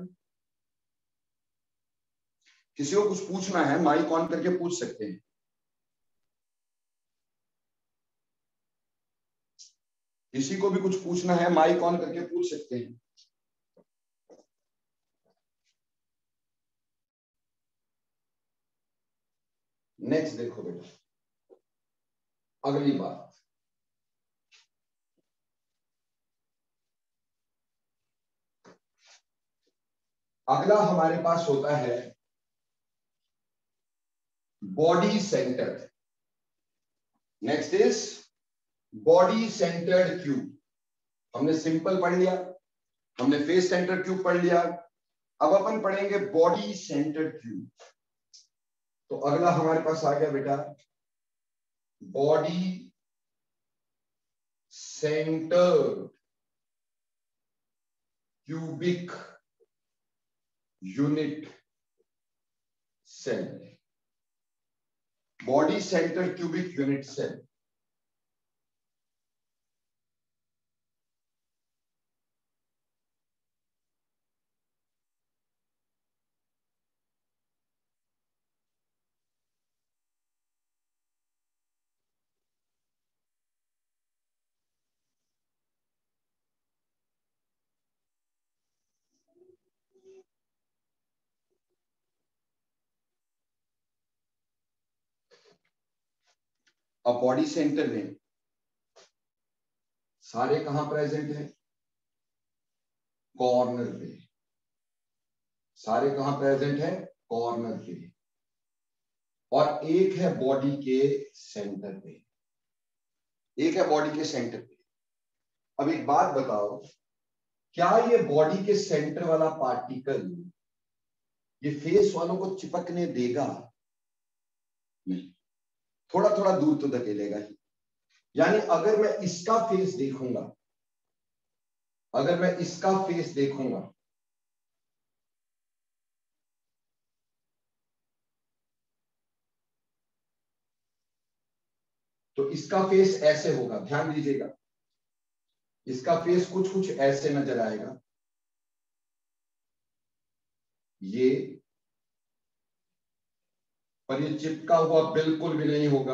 किसी को कुछ पूछना है माइक ऑन करके पूछ सकते हैं। किसी को भी कुछ पूछना है माइक ऑन करके पूछ सकते हैं। नेक्स्ट देखो बेटा, अगली बात, अगला हमारे पास होता है body centred. Next is body centred cube. हमने सिंपल पढ़ लिया, हमने फेस सेंटर्ड क्यूब पढ़ लिया, अब अपन पढ़ेंगे बॉडी सेंटर्ड क्यूब। तो अगला हमारे पास आ गया बेटा body centred cubic unit cell, body centre cubic unit cell. अब बॉडी सेंटर में सारे कहां प्रेजेंट है? कॉर्नर पे। सारे कहां प्रेजेंट है? कॉर्नर पे। और एक है बॉडी के सेंटर पे, एक है बॉडी के सेंटर पे। अब एक बात बताओ, क्या ये बॉडी के सेंटर वाला पार्टिकल ये फेस वालों को चिपकने देगा नहीं, थोड़ा थोड़ा दूर तो धकेलेगा ही। यानी अगर मैं इसका फेस देखूंगा, अगर मैं इसका फेस देखूंगा तो इसका फेस ऐसे होगा, ध्यान दीजिएगा, इसका फेस कुछ कुछ ऐसे नजर आएगा, ये, पर ये चिपका हुआ बिल्कुल भी नहीं होगा।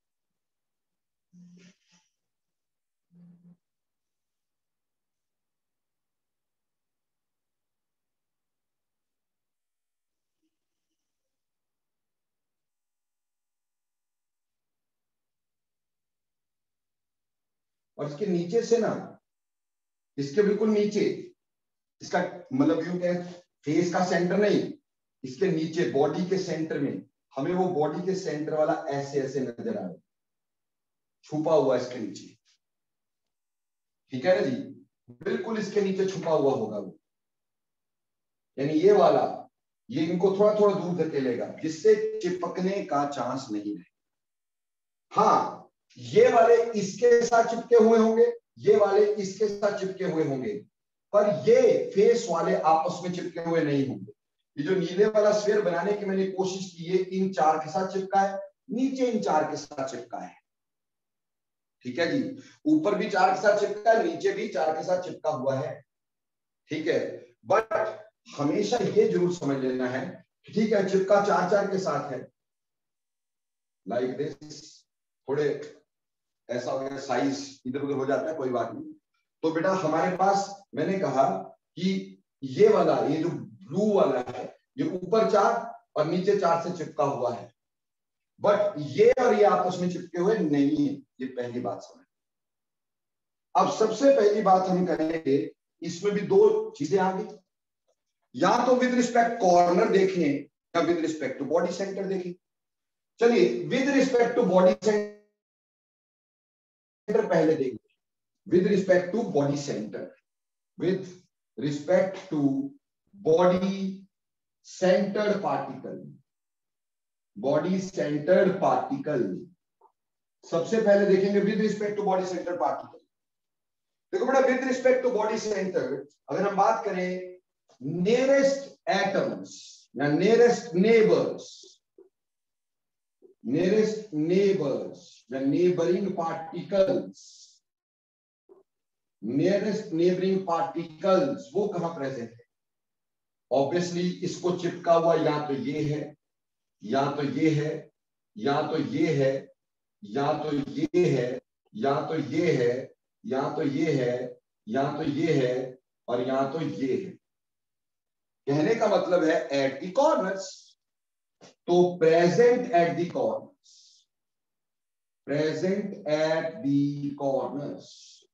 और इसके नीचे से ना, इसके बिल्कुल नीचे, इसका मतलब यूं कहें फेस का सेंटर नहीं, इसके नीचे बॉडी के सेंटर में हमें वो बॉडी के सेंटर वाला ऐसे ऐसे नजर आ रहा है, छुपा हुआ इसके नीचे, ठीक है ना जी, बिल्कुल इसके नीचे छुपा हुआ होगा वो। यानी ये वाला, ये इनको थोड़ा थोड़ा दूर धकेलेगा जिससे चिपकने का चांस नहीं रहे। हाँ, ये वाले इसके साथ चिपके हुए होंगे, ये वाले इसके साथ चिपके हुए होंगे, पर ये फेस वाले आपस में चिपके हुए नहीं होंगे। ये जो नीले वाला स्फीयर बनाने की मैंने कोशिश की है, इन चार के साथ चिपका है, नीचे इन चार के साथ चिपका है, ठीक है जी, ऊपर भी चार के साथ चिपका है, नीचे भी चार के साथ चिपका हुआ है, ठीक है। बट हमेशा ये जरूर समझ लेना है, ठीक है, चिपका चार चार के साथ है, लाइक दिस, थोड़े ऐसा हो गया, साइज इधर उधर हो जाता है, कोई बात नहीं। तो बेटा हमारे पास, मैंने कहा कि ये वाला, ये जो ब्लू वाला है, ये ऊपर चार और नीचे चार से चिपका हुआ है, बट ये और ये आपस में चिपके हुए नहीं है, ये पहली बात समझ। अब सबसे पहली बात हम करेंगे, इसमें भी दो चीजें आ गई, या तो विद रिस्पेक्ट कॉर्नर देखें या with respect to body centre देखें। चलिए with respect to body centre पहले देखेंगे, with respect to body centre, with respect to body centred particle, body centred particle सबसे पहले देखेंगे with respect to body centred particle. देखो बेटा, with respect to body centre अगर हम बात करें नियरेस्ट एटम्स या नियरेस्ट नेबर्स, नियरेस्ट नेबर्स या neighbouring particles, nearest neighbouring particles वो कहां प्रेजेंट है? ऑब्वियसली इसको चिपका हुआ या तो ये है, या तो ये है, या तो ये है, या तो ये है, या तो ये है, या तो ये है, या तो ये है, और या तो ये है। कहने का मतलब है एट द कॉर्नर्स, तो present at the corners, present at the corners,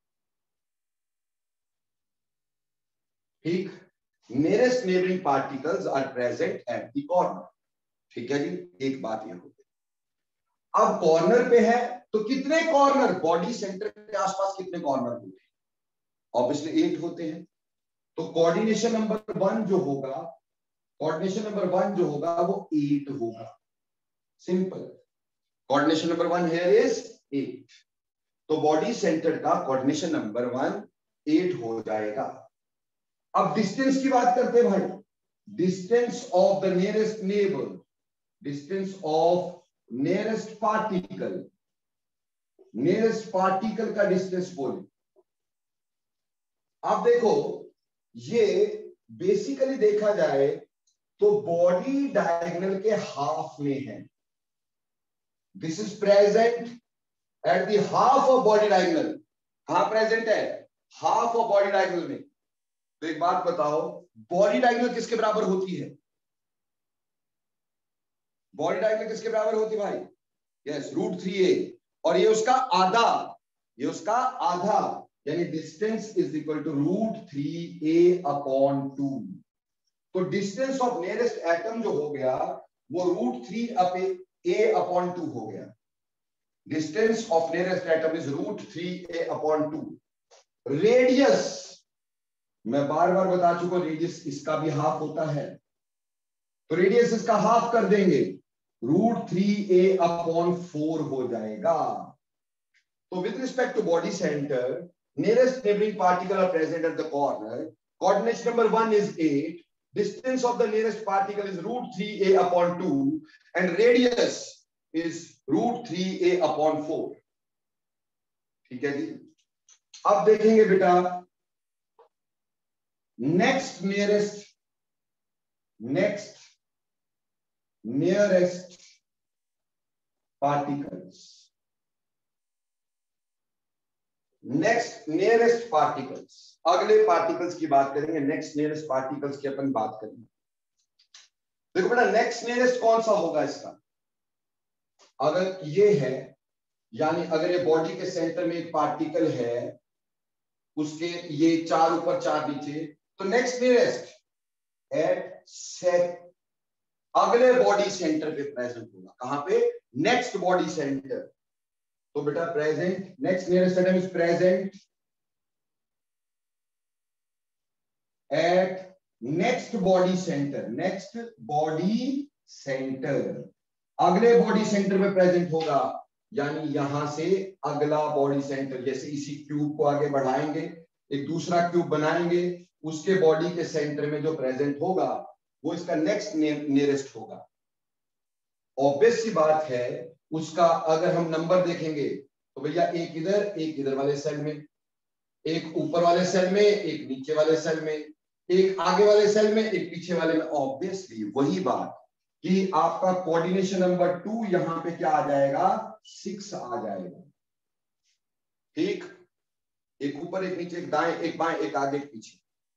ठीक, nearest neighbouring particles are present at the corner, ठीक है जी, एक बात ये हो गई। अब कॉर्नर पे है तो कितने कॉर्नर, बॉडी सेंटर के आसपास कितने कॉर्नर होते हैं? ऑब्वियसली एट होते हैं। तो कोऑर्डिनेशन नंबर वन जो होगा, कोऑर्डिनेशन नंबर वन जो होगा वो एट होगा, simple. Coordination number one here is eight, तो बॉडी सेंटर का कोऑर्डिनेशन नंबर वन एट हो जाएगा। अब डिस्टेंस की बात करते हैं भाई, distance of the nearest neighbour, distance of nearest particle, nearest particle का डिस्टेंस बोले। अब देखो ये बेसिकली देखा जाए तो बॉडी डायगोनल के हाफ में है, this is present at the half of body diagonal. कहां प्रेजेंट है? हाफ ऑफ बॉडी डायगोनल में। तो एक बात बताओ, बॉडी डायगोनल किसके बराबर होती है? बॉडी डायगोनल किसके बराबर होती है भाई? यस, रूट थ्री ए, और ये उसका आधा, ये उसका आधा, यानी distance is equal to root three a upon two. तो डिस्टेंस ऑफ नियरेस्ट एटम जो हो गया वो root three up a upon two हो गया। Distance of nearest atom is root three a upon two. Radius मैं बार बार बता चुका, रेडियस इसका भी हाफ होता है, तो रेडियस इसका हाफ कर देंगे, root three a upon four हो जाएगा। तो with respect to body centre, nearest neighboring particle are present at the corner. Coordination number one is eight. Distance of the nearest particle is root three a upon two, and radius is root three a upon four. ठीक है जी। अब देखेंगे बेटा next nearest next nearest particles next nearest particles अगले particles की बात करेंगे। Next nearest particles की अपन बात करेंगे। देखो बेटा नेक्स्ट नियरेस्ट कौन सा होगा इसका, अगर ये है, यानी अगर ये बॉडी के सेंटर में एक पार्टिकल है, उसके ये चार ऊपर चार नीचे, तो नेक्स्ट नियरेस्ट एट सेट अगले बॉडी सेंटर पे प्रेजेंट होगा। कहां पे? Next body centre. तो बेटा present next nearest atom is present at next body centre. Next body centre अगले बॉडी सेंटर में प्रेजेंट होगा, यानी यहां से अगला बॉडी सेंटर। जैसे इसी क्यूब को आगे बढ़ाएंगे, एक दूसरा क्यूब बनाएंगे, उसके बॉडी के सेंटर में जो प्रेजेंट होगा वो इसका नेक्स्ट नियरेस्ट होगा। ऑब्वियस सी बात है, उसका अगर हम नंबर देखेंगे तो भैया एक इधर एक इधर वाले सेल में, एक ऊपर वाले सेल में, एक नीचे वाले सेल में, एक आगे वाले सेल में, एक पीछे वाले में। ऑब्वियसली वही बात कि आपका कोऑर्डिनेशन नंबर टू यहां पे क्या आ जाएगा? सिक्स आ जाएगा। ठीक, एक ऊपर एक नीचे, एक दाएं एक बाएं, एक आगे एक पीछे।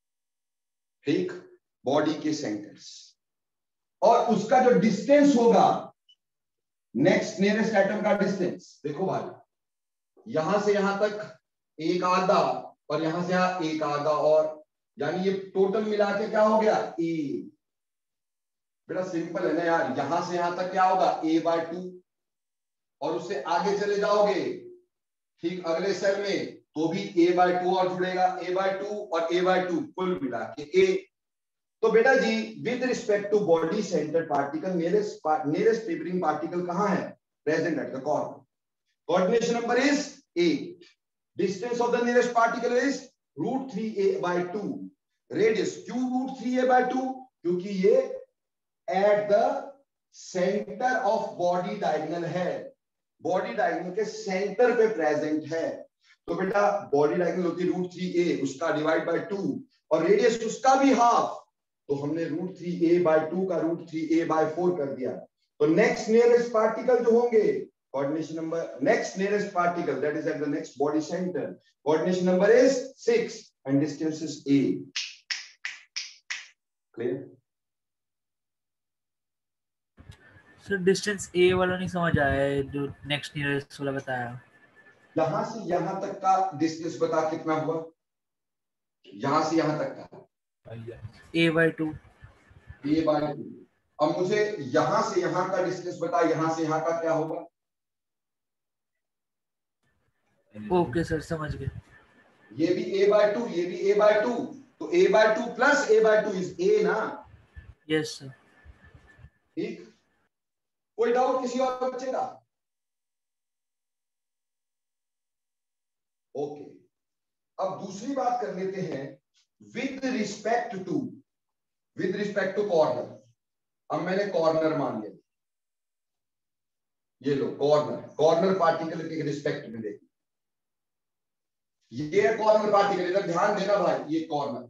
ठीक, बॉडी के सेंटर्स। और उसका जो डिस्टेंस होगा, नेक्स्ट नियरेस्ट एटम का डिस्टेंस, देखो भाई यहां से यहां तक एक आधा और यहां से यहां एक आधा, और यानी ये टोटल मिला के क्या हो गया? ए। बेटा सिंपल है ना यार, यहां से यहां तक क्या होगा? ए बाय टू, और उससे आगे चले जाओगे ठीक अगले सेल में तो भी ए बाय टू और जुड़ेगा, ए बाय टू और ए बाय टू कुल मिला के ए। तो बेटा जी with respect to body centre particle nearest nearest neighbouring particle कहां है? Present at the corner. Coordination number is eight. Distance of the nearest particle is root three a by two. Radius क्यों root three a by two? क्योंकि ये at the centre of body diagonal है, body diagonal के centre पे present है। तो बेटा body diagonal होती है रूट थ्री ए, उसका डिवाइड बाय टू, और रेडियस उसका भी हाफ, तो हमने root three a by two का root three a by four कर दिया। तो नेक्स्ट नियरेस्ट पार्टिकल जो होंगे, coordination number next nearest particle that is at the next body centre, coordination number is six and distance is a. Clear?
Sir distance a वाला नहीं समझ आया है, जो नेक्स्ट नियरेस्ट वाला बताया।
यहां से यहां तक का डिस्टेंस बता कितना हुआ? यहां से यहां तक का
a by two.
A by two. अब मुझे यहां से यहां का डिस्टेंस बता, यहां से यहां का क्या होगा?
ओके सर समझ गए।
ये भी ए बाय टू, ये भी ए बाय टू, तो a by two plus a by two is a ना।
Yes sir.
ठीक, कोई डाउट किसी और बच्चे का? ओके, अब दूसरी बात कर लेते हैं with respect to with respect to corner. अब मैंने कॉर्नर मान लिया, ये लो कॉर्नर, कॉर्नर पार्टिकल के रिस्पेक्ट में देखिए, ये कॉर्नर पार्टिकल, इधर ध्यान देना भाई, ये कॉर्नर।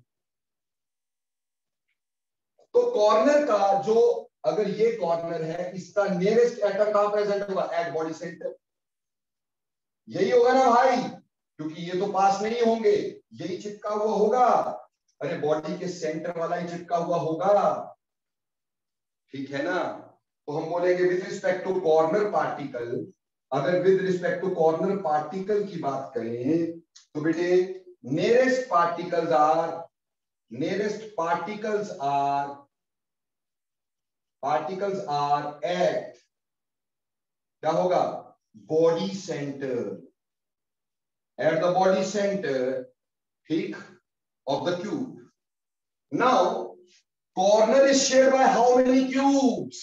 तो कॉर्नर का जो, अगर ये कॉर्नर है, इसका नियरेस्ट एटम कहां प्रेजेंट होगा? At body centre. यही होगा ना भाई, क्योंकि ये तो पास नहीं होंगे, यही चिपका हुआ होगा। अरे बॉडी के सेंटर वाला ही चिपका हुआ होगा, ठीक है ना? तो हम बोलेंगे with respect to corner particle, अगर with respect to corner particle की बात करें तो बेटे nearest particles are nearest particles are particles are at, क्या होगा? Body centre, at the body centre, ठीक, of the cube. Now corner is shared by how many cubes?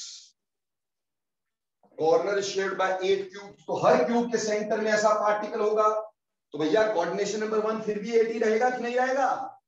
Corner is shared by eight cubes. तो हर cube के centre में ऐसा particle होगा, तो भैया कोऑर्डिनेशन नंबर वन फिर भी एट ही रहेगा कि नहीं रहेगा?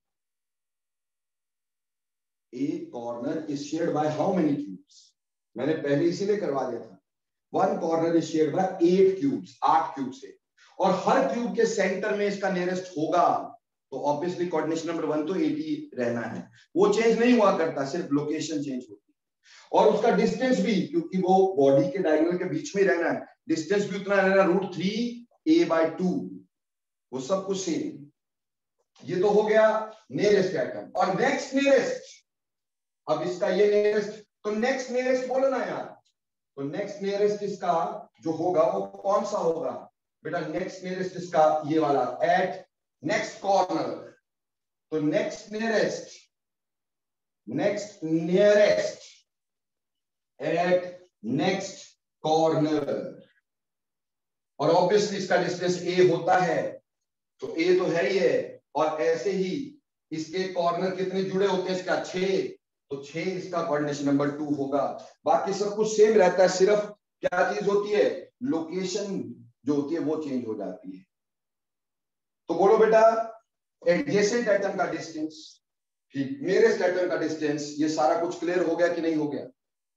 A corner is shared by how many cubes? मैंने पहले इसीलिए करवा दिया था, one corner is shared by eight cubes, आठ क्यूब से, और हर क्यूब के सेंटर में इसका नियरेस्ट होगा, तो ऑब्वियसली कोऑर्डिनेशन नंबर वन तो एट ही रहना है, वो चेंज नहीं हुआ करता, सिर्फ लोकेशन चेंज होती है। और उसका डिस्टेंस भी, क्योंकि वो बॉडी के डायगोनल के बीच में रहना है, डिस्टेंस भी उतना रहना, root three a by two, वो सब कुछ सेम। ये तो हो गया नियरेस्ट एटम। और नेक्स्ट नियरेस्ट, अब इसका ये नियरेस्ट, तो नेक्स्ट नियरेस्ट बोलो ना यार, तो नेक्स्ट नियरेस्ट इसका जो होगा वो कौन सा होगा बेटा? नेक्स्ट नियरेस्ट इसका ये वाला, एट नेक्स्ट कॉर्नर। तो next nearest, next nearest at next corner, और ऑब्वियसली इसका डिस्टेंस ए होता है, तो ए तो है ही है, और ऐसे ही इसके कॉर्नर कितने जुड़े होते हैं? इसका छह, तो छह इसका कोऑर्डिनेशन नंबर टू होगा। बाकी सब कुछ सेम रहता है, सिर्फ क्या चीज होती है? लोकेशन जो होती है वो चेंज हो जाती है। तो बोलो बेटा, एडजेसेंट एटम का डिस्टेंस, ठीक, नियरेस्ट एटम का डिस्टेंस, ये सारा कुछ क्लियर हो गया कि नहीं हो गया?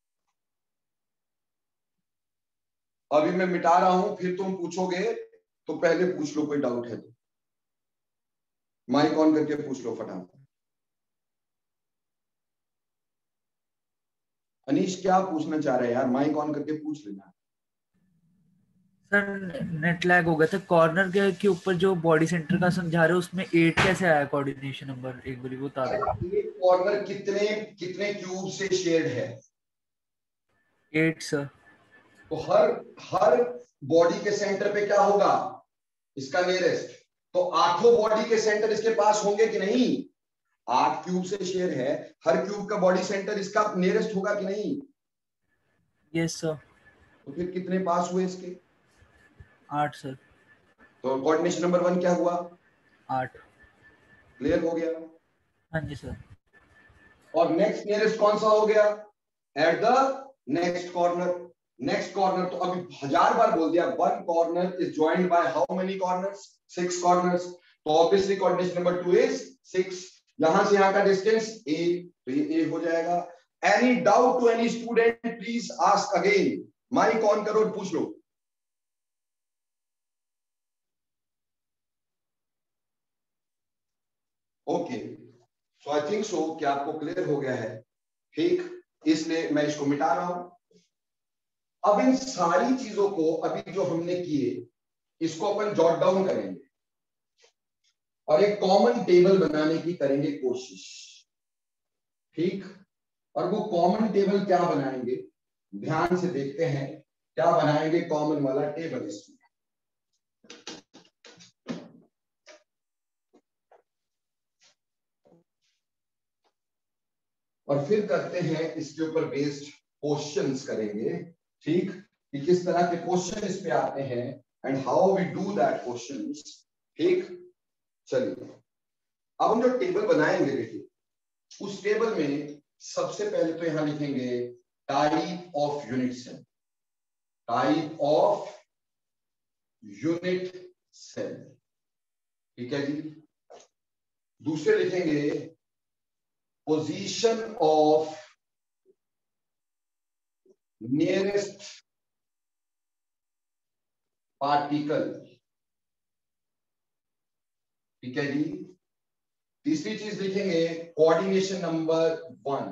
अभी मैं मिटा रहा हूं, फिर तुम पूछोगे, तो पहले पूछ लो, कोई डाउट है तो माइक ऑन करके पूछ लो फटाफट। अनीश क्या पूछना चाह रहे हैं यार? माइक ऑन करके पूछ लेना।
सर नेट लैग हो गया था, कॉर्नर के के ऊपर जो बॉडी सेंटर का समझा रहे हो उसमें एट कैसे आया कोऑर्डिनेशन नंबर? एक बार वो बता दो।
एक कॉर्नर कितने कितने क्यूब से शेयर्ड है?
Eight sir.
तो हर हर बॉडी के सेंटर पे क्या होगा? इसका नियरेस्ट। तो आठों बॉडी के सेंटर इसके पास होंगे कि नहीं? आठ क्यूब से शेयर है, हर क्यूब का बॉडी सेंटर इसका नियरेस्ट होगा कि नहीं?
Yes sir.
तो फिर कितने पास हुए इसके?
आठ सर।
तो कोऑर्डिनेशन नंबर वन क्या हुआ?
आठ।
क्लियर हो गया?
हाँ जी सर।
और नेक्स्ट नियरेस्ट कौन सा हो गया? At the next corner. Next corner तो अभी हजार बार बोल दिया, one corner is joined by how many corners? Six corners. तो obviously coordination number two is six. यहां से यहां का डिस्टेंस ए, तो ये ए हो जाएगा। Any doubt to any student, please ask again. Mike on करो और पूछ लो। Okay, so I think so कि आपको क्लियर हो गया है, ठीक, इसलिए मैं इसको मिटा रहा हूं। अब इन सारी चीजों को अभी जो हमने किए, इसको अपन जॉट डाउन करेंगे और एक कॉमन टेबल बनाने की करेंगे कोशिश, ठीक। और वो कॉमन टेबल क्या बनाएंगे, ध्यान से देखते हैं क्या बनाएंगे कॉमन वाला टेबल इसमें। और फिर करते हैं इसके ऊपर बेस्ड क्वेश्चंस करेंगे, ठीक, कि किस तरह के क्वेश्चन इस पे आते हैं and how we do that questions, ठीक। चलिए अब हम जो टेबल बनाएंगे, देखिए उस टेबल में सबसे पहले तो यहां लिखेंगे type of unit cell, type of unit cell, ठीक है जी। दूसरे लिखेंगे पोजीशन ऑफ नियरेस्ट पार्टिकल, ठीक है जी। तीसरी चीज लिखेंगे कोऑर्डिनेशन नंबर वन।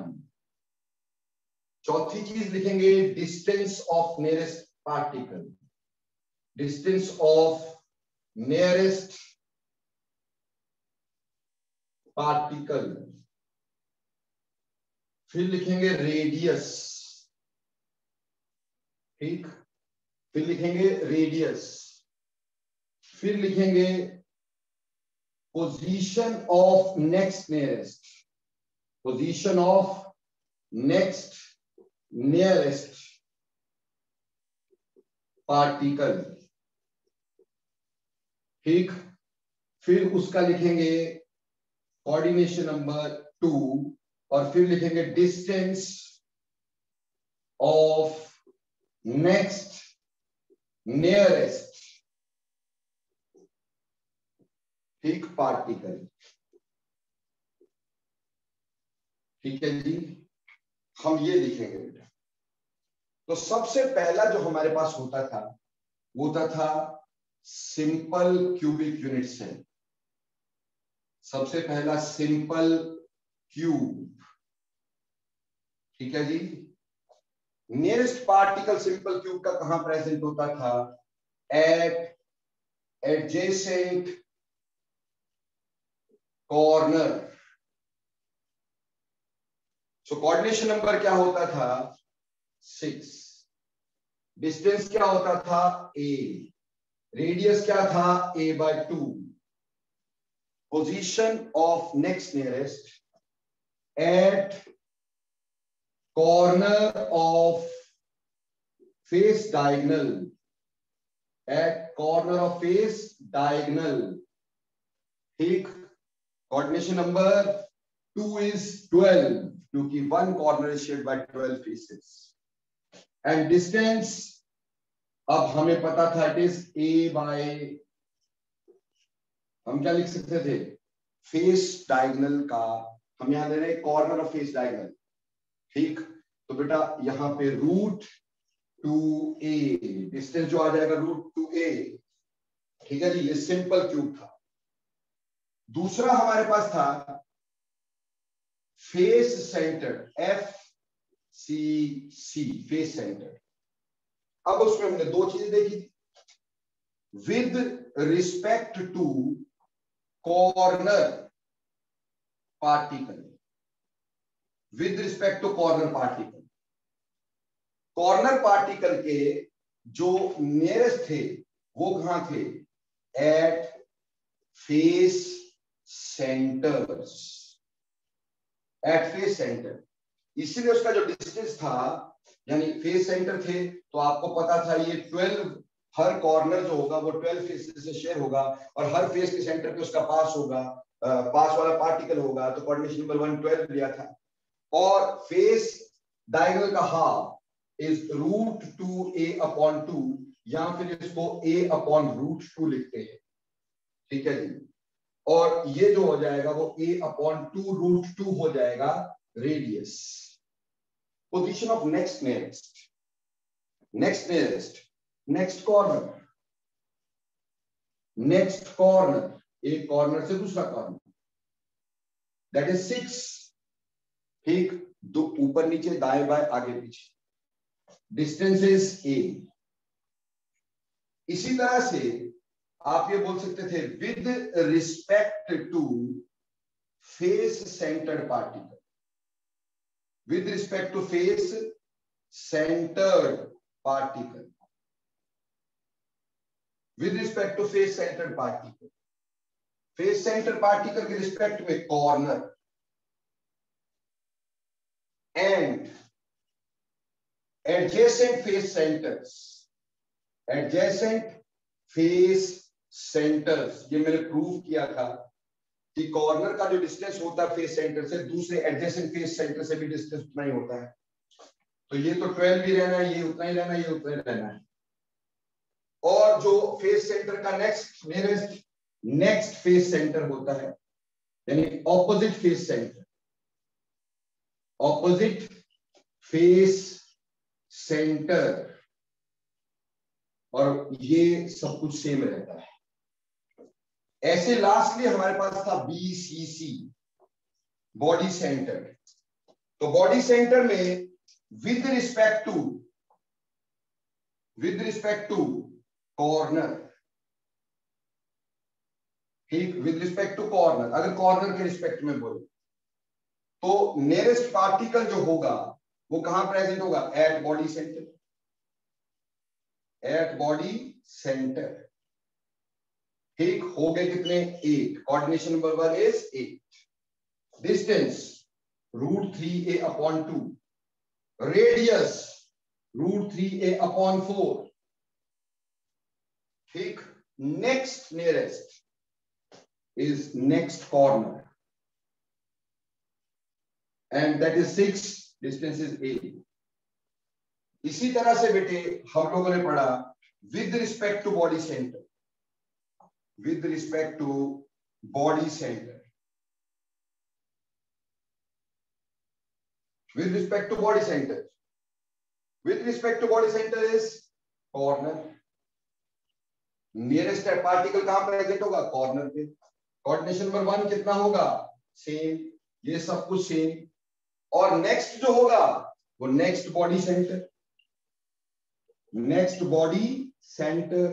चौथी चीज लिखेंगे distance of nearest particle, distance of nearest particle. फिर लिखेंगे रेडियस, ठीक, फिर लिखेंगे रेडियस, फिर लिखेंगे position of next nearest, position of next nearest particle, ठीक। फिर उसका लिखेंगे कोऑर्डिनेशन नंबर टू, और फिर लिखेंगे डिस्टेंस ऑफ नेक्स्ट नियरेस्ट, ठीक, पार्टिकल। ठीक है जी, हम ये लिखेंगे बेटा। तो सबसे पहला जो हमारे पास होता था वो होता था सिंपल क्यूबिक यूनिट सेल। सबसे पहला सिंपल क्यूब, ठीक है जी। नियरेस्ट पार्टिकल सिंपल क्यूब का कहां प्रेजेंट होता था? At adjacent corner. So coordination number क्या होता था? सिक्स। डिस्टेंस क्या होता था? ए। रेडियस क्या था? A by two. Position of next nearest at corner of face diagonal, at corner of face diagonal, ठीक। Coordination number two is twelve, क्योंकि one corner is shared by twelve faces. And distance अब हमें पता था it is a bye, हम क्या लिख सकते थे? फेस डायगोनल का, हम यहां ले रहे हैं कॉर्नर ऑफ फेस डायगोनल, ठीक। तो बेटा यहां पे रूट टू ए, डिस्टेंस जो आ जाएगा रूट टू ए, ठीक है जी। ये सिंपल क्यूब था। दूसरा हमारे पास था face centre, F C C, face centre. अब उसमें हमने दो चीजें देखी थी, with respect to corner particle, with respect to corner particle. Corner particle के जो नियरेस्ट थे वो कहां थे? At face centres, at face centre. इसीलिए उसका जो डिस्टेंस था, यानी फेस सेंटर थे, तो आपको पता था ये ट्वेल्व, हर कॉर्नर जो होगा वो ट्वेल्व फेस से शेयर होगा, और हर फेस के सेंटर पे उसका पास होगा, पास वाला पार्टिकल होगा। तो कोऑर्डिनेशन नंबर वन ट्वेल्व लिया था। और फेस डायगोनल का half is root two a upon two, या फिर इसको ए अपॉन रूट टू लिखते हैं, ठीक है जी। और ये जो हो जाएगा वो a upon two root two हो जाएगा radius. Position of next nearest, next nearest, next corner, next corner, एक कॉर्नर से दूसरा कॉर्नर, दैट इज सिक्स, ठीक। दो ऊपर नीचे दाएं बाएं आगे पीछे, डिस्टेंस इज ए। इसी तरह से आप ये बोल सकते थे with respect to face centred particle, with respect to face centred particle, with respect to face centred particle. Face centre particle के रिस्पेक्ट में corner and adjacent face centres, adjacent face centres. ये मैंने प्रूव किया था कि corner का जो distance होता है फेस सेंटर से, दूसरे एडजेसेंट फेस सेंटर से भी डिस्टेंस उतना ही होता है। तो ये तो ट्वेल्व ही रहना है, ये उतना ही रहना है, ये उतना ही रहना है। और जो फेस सेंटर का next nearest next face centre होता है, यानी opposite face centre, opposite face centre, और ये सब कुछ सेम रहता है। ऐसे लास्टली हमारे पास था B C C, body centre. तो बॉडी सेंटर में with respect to with respect to corner, ठीक, विद रिस्पेक्ट टू कॉर्नर। अगर कॉर्नर के रिस्पेक्ट में बोले तो नियरेस्ट पार्टिकल जो होगा वो कहां प्रेजेंट होगा? At body centre, at body centre, ठीक। हो गए कितने? Eight. Coordination number one is eight. Distance root three a upon two, radius root three a upon four, ठीक। Next nearest is next corner and that is six, distance is a. इसी तरह से बेटे हम लोगों ने पढ़ा with respect to body centre, with respect to body centre, with respect to body centre, with respect to body centre is corner. Nearest particle कहां present होगा? कॉर्नर पे। कोऑर्डिनेशन नंबर वन कितना होगा? सेम, ये सब कुछ सेम। और next जो होगा वो next body centre, next body centre.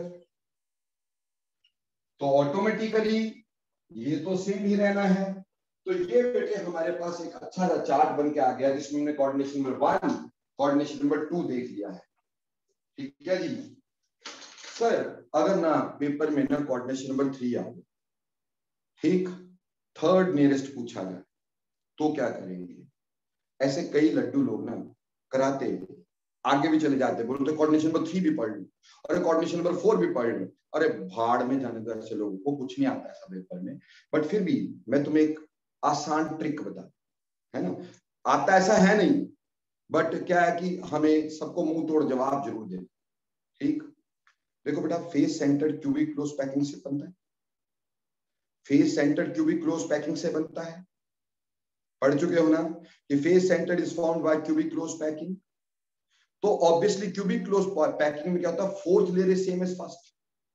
तो ऑटोमेटिकली ये तो सेम ही रहना है। तो ये बेटे हमारे पास एक अच्छा सा चार्ट बन के आ गया जिसमें हमने coordination number one, coordination number two देख लिया है। ठीक है जी। सर अगर ना पेपर में ना कोऑर्डिनेशन नंबर थ्री आ गया, ठीक, थर्ड नियरेस्ट पूछा जाए तो क्या करेंगे? ऐसे कई लड्डू लोग ना कराते आगे भी चले जाते, बोलते कोऑर्डिनेशन नंबर थ्री भी पढ़ लो, अरे कोऑर्डिनेशन नंबर फोर भी पढ़ लो। अरे भाड़ में जाने दो ऐसे लोगों को, कुछ नहीं आता ऐसा पेपर में। बट फिर भी मैं तुम्हें एक आसान ट्रिक बता, है ना, आता ऐसा है नहीं, बट क्या है कि हमें सबको मुंह तोड़ जवाब जरूर दे। ठीक, देखो बेटा, face centred cubic close packing से बनता है, face centred cubic close packing से बनता है। पढ़ चुके हो ना कि face centred is formed by cubic close packing. तो ऑब्वियसली क्यूबिक क्लोज पैकिंग में क्या होता है? Fourth layer is same as first.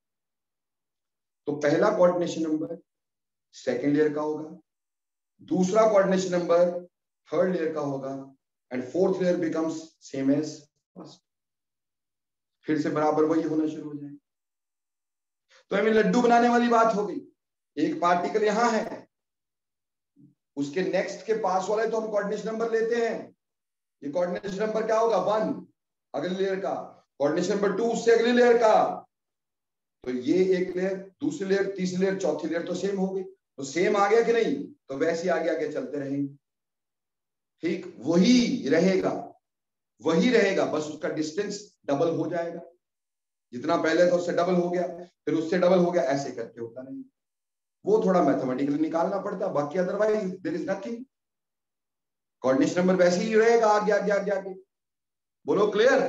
तो पहला कोऑर्डिनेशन नंबर सेकंड लेयर का होगा, दूसरा कोऑर्डिनेशन नंबर थर्ड लेयर का होगा, and fourth layer becomes same as first. फिर से बराबर वही होना शुरू हो जाए। तो हमें लड्डू बनाने वाली बात हो गई। एक पार्टिकल यहां है, उसके नेक्स्ट के पास वाला है तो हम कोऑर्डिनेशन नंबर लेते हैं। ये कोऑर्डिनेशन नंबर क्या होगा? वन, अगली लेयर का। कोऑर्डिनेशन नंबर टू, उससे अगली लेयर का। तो ये एक लेयर, दूसरी लेयर, तीसरी लेयर, चौथी लेयर तो सेम हो गई। तो सेम आ गया कि नहीं? तो वैसे ही आगे आगे चलते रहेंगे। ठीक, वही रहेगा, वही रहेगा, बस उसका डिस्टेंस डबल हो जाएगा। जितना पहले था उससे डबल हो गया, फिर उससे डबल हो गया, ऐसे करके होता रहेगा। वो थोड़ा मैथमेटिकली निकालना पड़ता है, बाकी otherwise there is nothing. Coordination number वैसे ही रहेगा आगे आगे आगे आगे। बोलो क्लियर?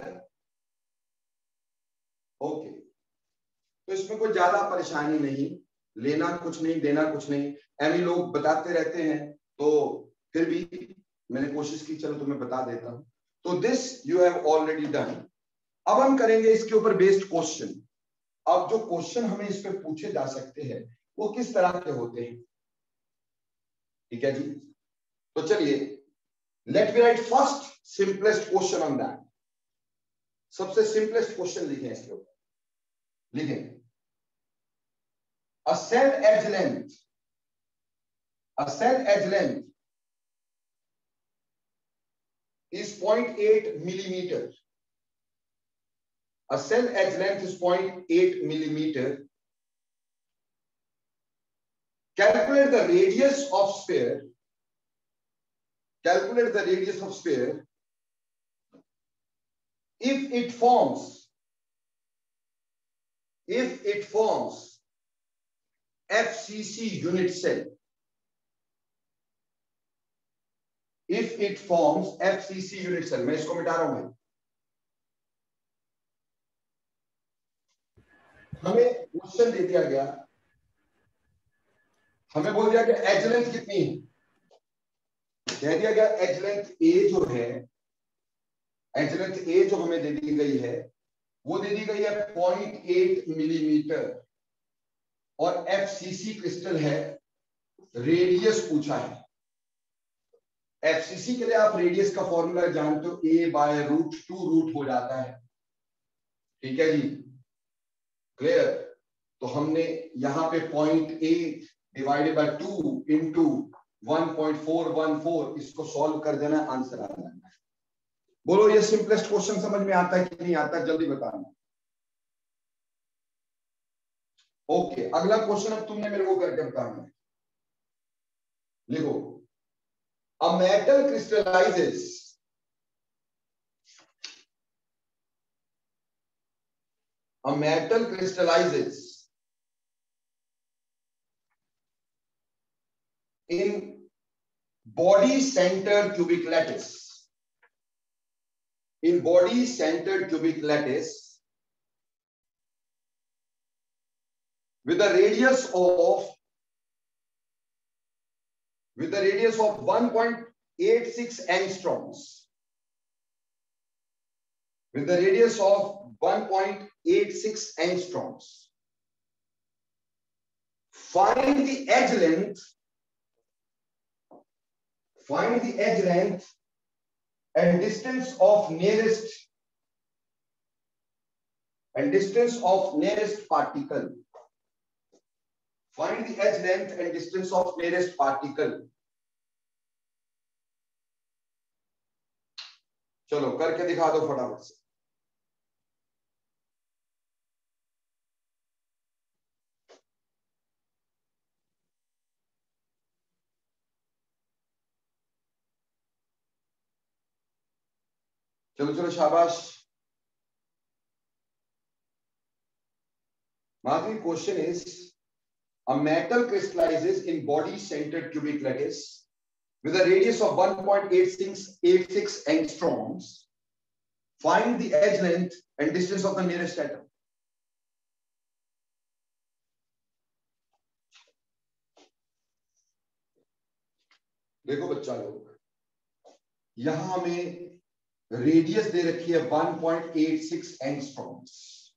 ओके, तो इसमें कोई ज्यादा परेशानी नहीं, लेना कुछ नहीं, देना कुछ नहीं। एमी लोग बताते रहते हैं, तो फिर भी मैंने कोशिश की, चलो तुम्हें बता देता हूं। तो this you have already done. अब हम करेंगे इसके ऊपर बेस्ड क्वेश्चन। अब जो क्वेश्चन हमें इस पे पूछे जा सकते हैं वो किस तरह के होते हैं? ठीक है जी। तो चलिए, let me write first simplest question on that. सबसे सिंपलेस्ट क्वेश्चन लिखें इसके ऊपर, लिखें a cell edge length, a cell edge length is zero point eight millimeter. A cell edge length is zero point eight millimeter. Calculate the radius of sphere. Calculate the radius of sphere if it forms, if it forms F C C unit cell. If it forms F C C unit cell. मैं इसको मिटा रहा हूं भाई। हमें question दे दिया गया, हमें बोल दिया कि एज लेंथ कितनी है, कह दिया गया एज लेंथ ए जो है, एज लेंथ ए जो हमें दे दी गई है वो दे दी गई है zero point eight मिलीमीटर, और एफसीसी क्रिस्टल है, रेडियस पूछा है। एफसीसी के लिए आप रेडियस का फॉर्मूला जानते हो, a by root two root हो जाता है। ठीक है जी, क्लियर? तो हमने यहां पे point eight divided by two into one point four one four, इसको सॉल्व कर देना, आंसर आ जाना है। बोलो ये सिंपलेस्ट क्वेश्चन समझ में आता है कि नहीं आता है? जल्दी बताना। ओके, अगला क्वेश्चन अब तुमने मेरे को करके बताना है। लिखो, a metal crystallises, a metal crystallises in body centered cubic lattice. In body centered cubic lattice with a radius of with a radius of one point eight six angstroms, with a radius of one point eight six angstroms. Find the edge length, find the edge length and distance of nearest and distance of nearest particle. Find the edge length and distance of nearest particle. चलो करके दिखा दो फटाफट से। चलो चलो शाबाश। Marking question is, a metal crystallizes in body centered cubic lattice with a radius of one point eight six eight six angstroms. Find the edge length and distance of the nearest atom. देखो बच्चा लोग, यहां हमें radius दे रखी है one point eight six angstroms.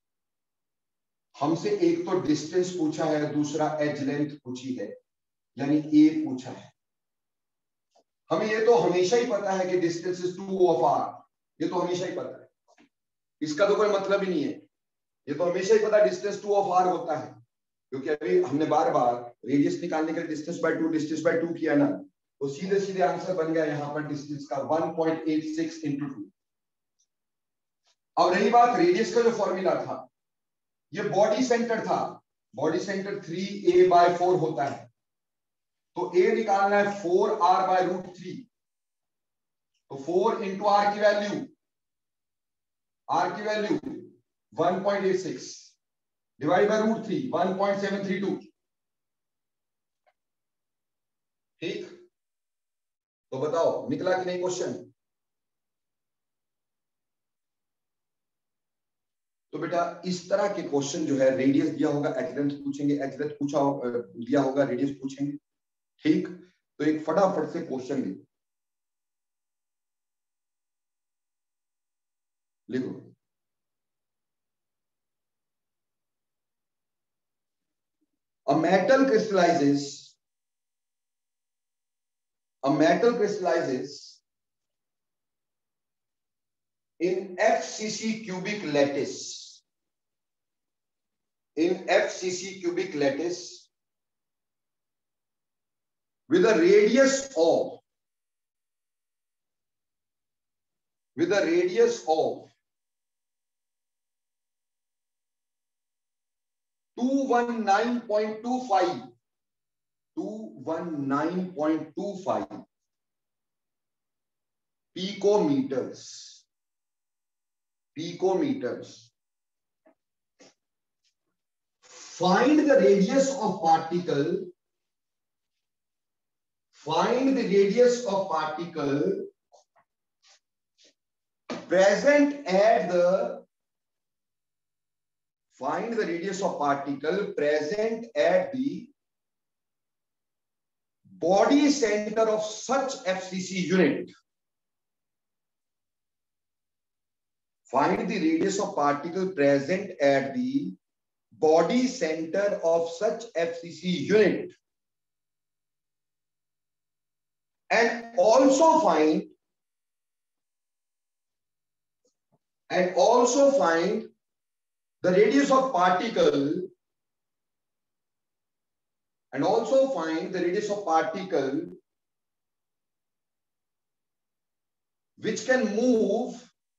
हमसे एक तो डिस्टेंस पूछा है, दूसरा एज लेंथ पूछी है, यानी ए पूछा है। हमें ये तो हमेशा ही पता है कि distance is two of r, ये तो हमेशा ही पता है, इसका तो कोई मतलब ही नहीं है। ये तो हमेशा ही पता है डिस्टेंस टू ऑफ आर होता है, क्योंकि अभी हमने बार बार रेडियस निकालने के लिए distance by two distance by two किया ना, तो सीधे सीधे आंसर बन गया यहां पर डिस्टेंस का one point eight six into two. अब रही बात रेडियस का, जो फॉर्मूला था ये बॉडी सेंटर था, body centre three a by four होता है, तो ए निकालना है four r by root three, तो फोर इंटू आर की वैल्यू, आर की value one point eight six divide by root three one point seven three two। ठीक, तो बताओ निकला कि नहीं क्वेश्चन? तो बेटा इस तरह के क्वेश्चन जो है, रेडियस दिया होगा, एज लेंथ पूछेंगे, एज लेंथ पूछा दिया होगा, रेडियस पूछेंगे। ठीक, तो एक फटाफट से क्वेश्चन लिखो, लिखो a metal crystallizes a metal crystallizes in F C C cubic lattice in F C C cubic lattice with a radius of with a radius of two nineteen point two five two nineteen point two five picometers picometers find the radius of particle find the radius of particle present at the find the radius of particle present at the body center of such F C C unit. Find the radius of particle present at the body center of such F C C unit, and also find and also find the radius of particle and also find the radius of particle which can move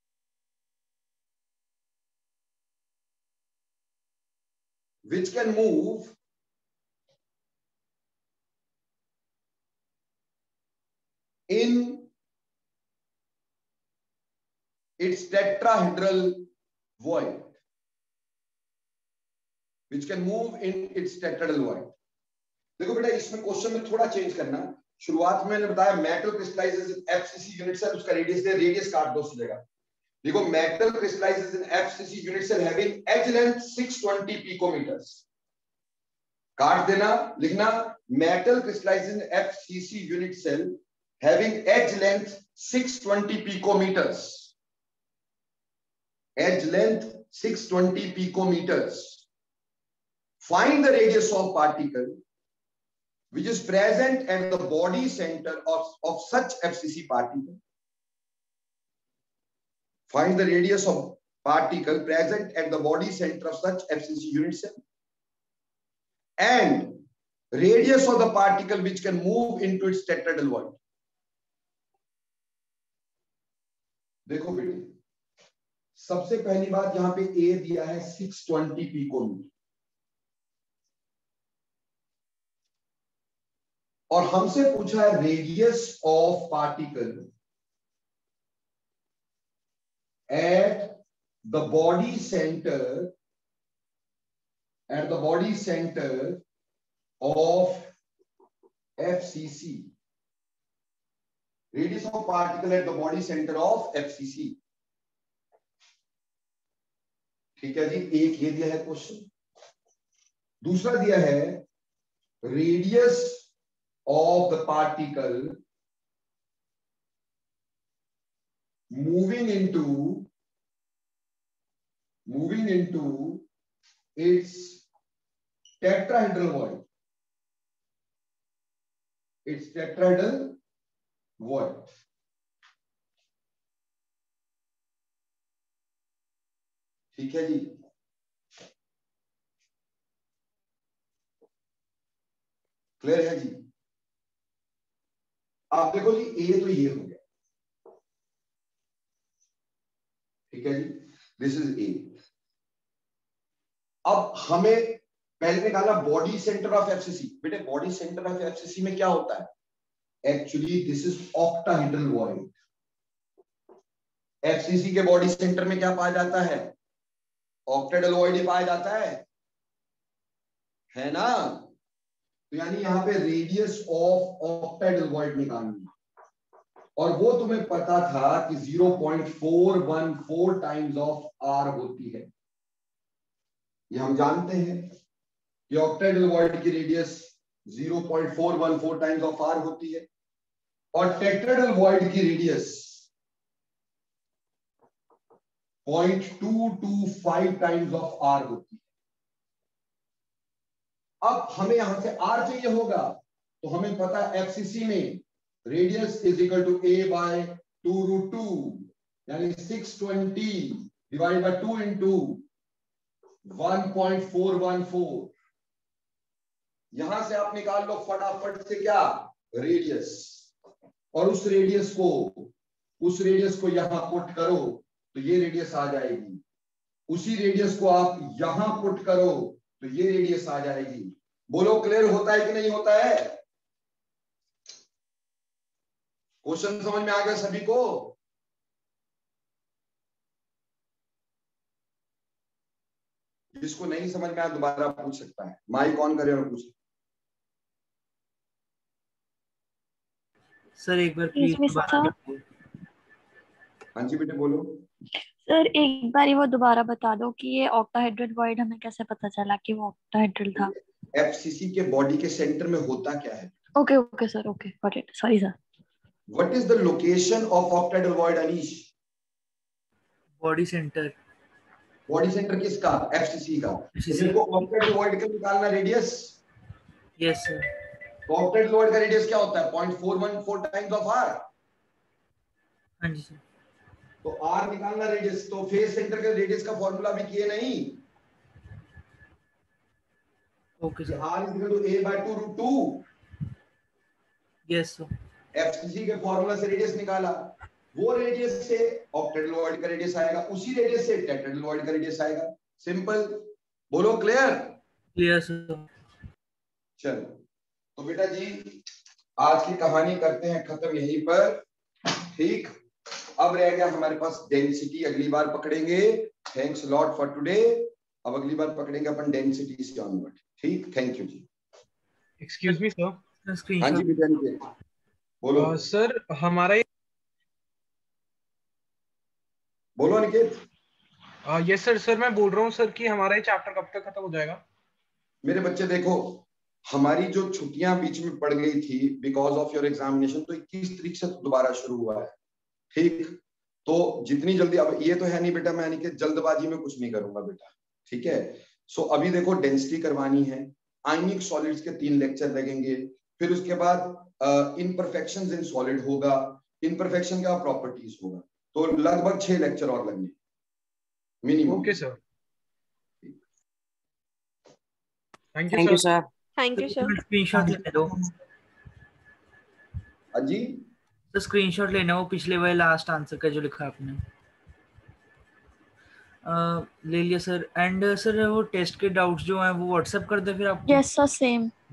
which can move in its tetrahedral void which can move in its tetrahedral void। देखो बेटा इसमें question में थोड़ा change करना, शुरुआत में मैंने बताया metal crystallises in FCC unit cell, उसका रेडियस दे, रेडियस काट दो उस जगह। देखो metal crystallises in FCC unit cell having edge length six twenty picometres, काट देना, लिखना metal crystallises in FCC unit cell having edge length six twenty picometres, edge length six twenty picometers. Find the radius of particle which is present at the body center of, of such F C C particle. Find the radius of particle present at the body center of such F C C unit cell and radius of the particle which can move into its tetrahedral void. देखो बेटे, सबसे पहली बात यहां पे ए दिया है six twenty picometre और हमसे पूछा है radius of particle at the body centre, at the body centre of FCC, radius of particle at the body centre of FCC. ठीक है जी, एक ये दिया है क्वेश्चन। दूसरा दिया है radius of the particle moving into moving into its tetrahedral void, its tetrahedral void. ठीक है जी, क्लियर है जी। आप देखो जी, ए तो ये हो गया, ठीक है जी, दिस इज ए। अब हमें पहले निकाला बॉडी सेंटर ऑफ एफसीसी। बेटे बॉडी सेंटर ऑफ एफसीसी में क्या होता है? Actually this is octahedral void. FCC के बॉडी सेंटर में क्या पाया जाता है? ऑक्टाहेड्रल वॉइड ही पाया जाता है, है ना? तो यानी यहां पे रेडियस ऑफ ऑक्टाहेड्रल वॉइड निकालनी, और वो तुम्हें पता था कि zero point four one four times of r होती है। ये हम जानते हैं कि ऑक्टाहेड्रल वॉइड की radius zero point four one four times of r होती है और टेट्राहेड्रल वॉइड की radius zero point two two five times of r होती है। अब हमें यहां से आर चाहिए होगा, तो हमें पता है एफसीसी में radius is equal to a by two root two, यानी six twenty divide by two into one point four one four. यहां से आप निकाल लो फटाफट से क्या? रेडियस, और उस रेडियस को उस रेडियस को यहां पुट करो तो ये रेडियस आ जाएगी, उसी रेडियस को आप यहां पुट करो तो ये रेडियस आ जाएगी। बोलो क्लियर होता है कि नहीं होता है? क्वेश्चन समझ में आ गया सभी को? जिसको नहीं समझ में आया दोबारा पूछ सकता है, माइक ऑन करे और पूछ।
सर एक बार प्लीज दोबारा बताइए।
हाँ जी बेटे बोलो।
सर एक बार ये वो दोबारा बता दो कि ये ऑक्टाहेड्रल वॉइड हमें कैसे पता चला कि वो ऑक्टाहेड्रल था?
एफसीसी के बॉडी के सेंटर में होता क्या है?
Okay okay sir, okay got it, sorry sir.
What is the location of octahedral void Anish?
Body centre.
Body centre किसका? एफसीसी का। देखो ऑक्टाहेड्रल वॉइड का निकालना रेडियस।
Yes sir.
तो ऑक्टाहेड्रल वॉइड का रेडियस क्या होता है? Zero point four one four times of r.
हाँ जी सर।
तो आर निकालना रेडियस, तो फेस सेंटर के रेडियस का फॉर्मूला भी किए नहीं?
Okay sir.
Are is equal to a by two root two.
Yes sir.
FCC के फॉर्मूला से रेडियस निकाला, वो रेडियस से ऑक्टाहेड्रल वॉइड का रेडियस आएगा, उसी रेडियस से टेट्राहेड्रल वॉइड का रेडियस आएगा। सिंपल। बोलो क्लियर?
Clear sir.
चलो तो बेटा जी आज की कहानी करते हैं खत्म यहीं पर, ठीक? अब रह गया हमारे पास डेंसिटी, अगली बार पकड़ेंगे। Thanks lot for today. अब अगली बार पकड़ेंगे अपन डेंसिटी से ऑनवर्ड, ठीक? थैंक यू जी।
Excuse me sir.
हाँ जी बेटा। बोलो
अ, सर हमारा ये
बोलो निकेत।
यस सर सर मैं बोल रहा हूँ सर कि हमारा ये चैप्टर कब तक खत्म हो जाएगा?
मेरे बच्चे देखो, हमारी जो छुट्टियां बीच में पड़ गई थी बिकॉज ऑफ योर एग्जामिनेशन, तो इक्कीस तारीख से दोबारा शुरू हुआ है। ठीक, तो जितनी जल्दी, अब ये तो है नहीं बेटा, मैं कि जल्दबाजी में कुछ नहीं करूंगा बेटा, ठीक है। सो so, अभी देखो डेंसिटी करवानी है, आयनिक सॉलिड्स के तीन लेक्चर लगेंगे, फिर उसके बाद इनपरफेक्शंस इन सॉलिड होगा, इनपरफेक्शन का प्रॉपर्टीज होगा, तो लगभग छह लेक्चर और लगने minimum.
Okay sir, thank
thank
you
you
sir.
Sir.
Thank you sir.
Screenshot लेने दो।
अजी
तो स्क्रीनशॉट लेना वो पिछले वाले लास्ट आंसर का जो लिखा है आपने। अ, ले लिया सर। एंड सर वो टेस्ट के डाउट्स जो हैं वो व्हाट्सएप कर दे फिर आपको।
Yes sir same.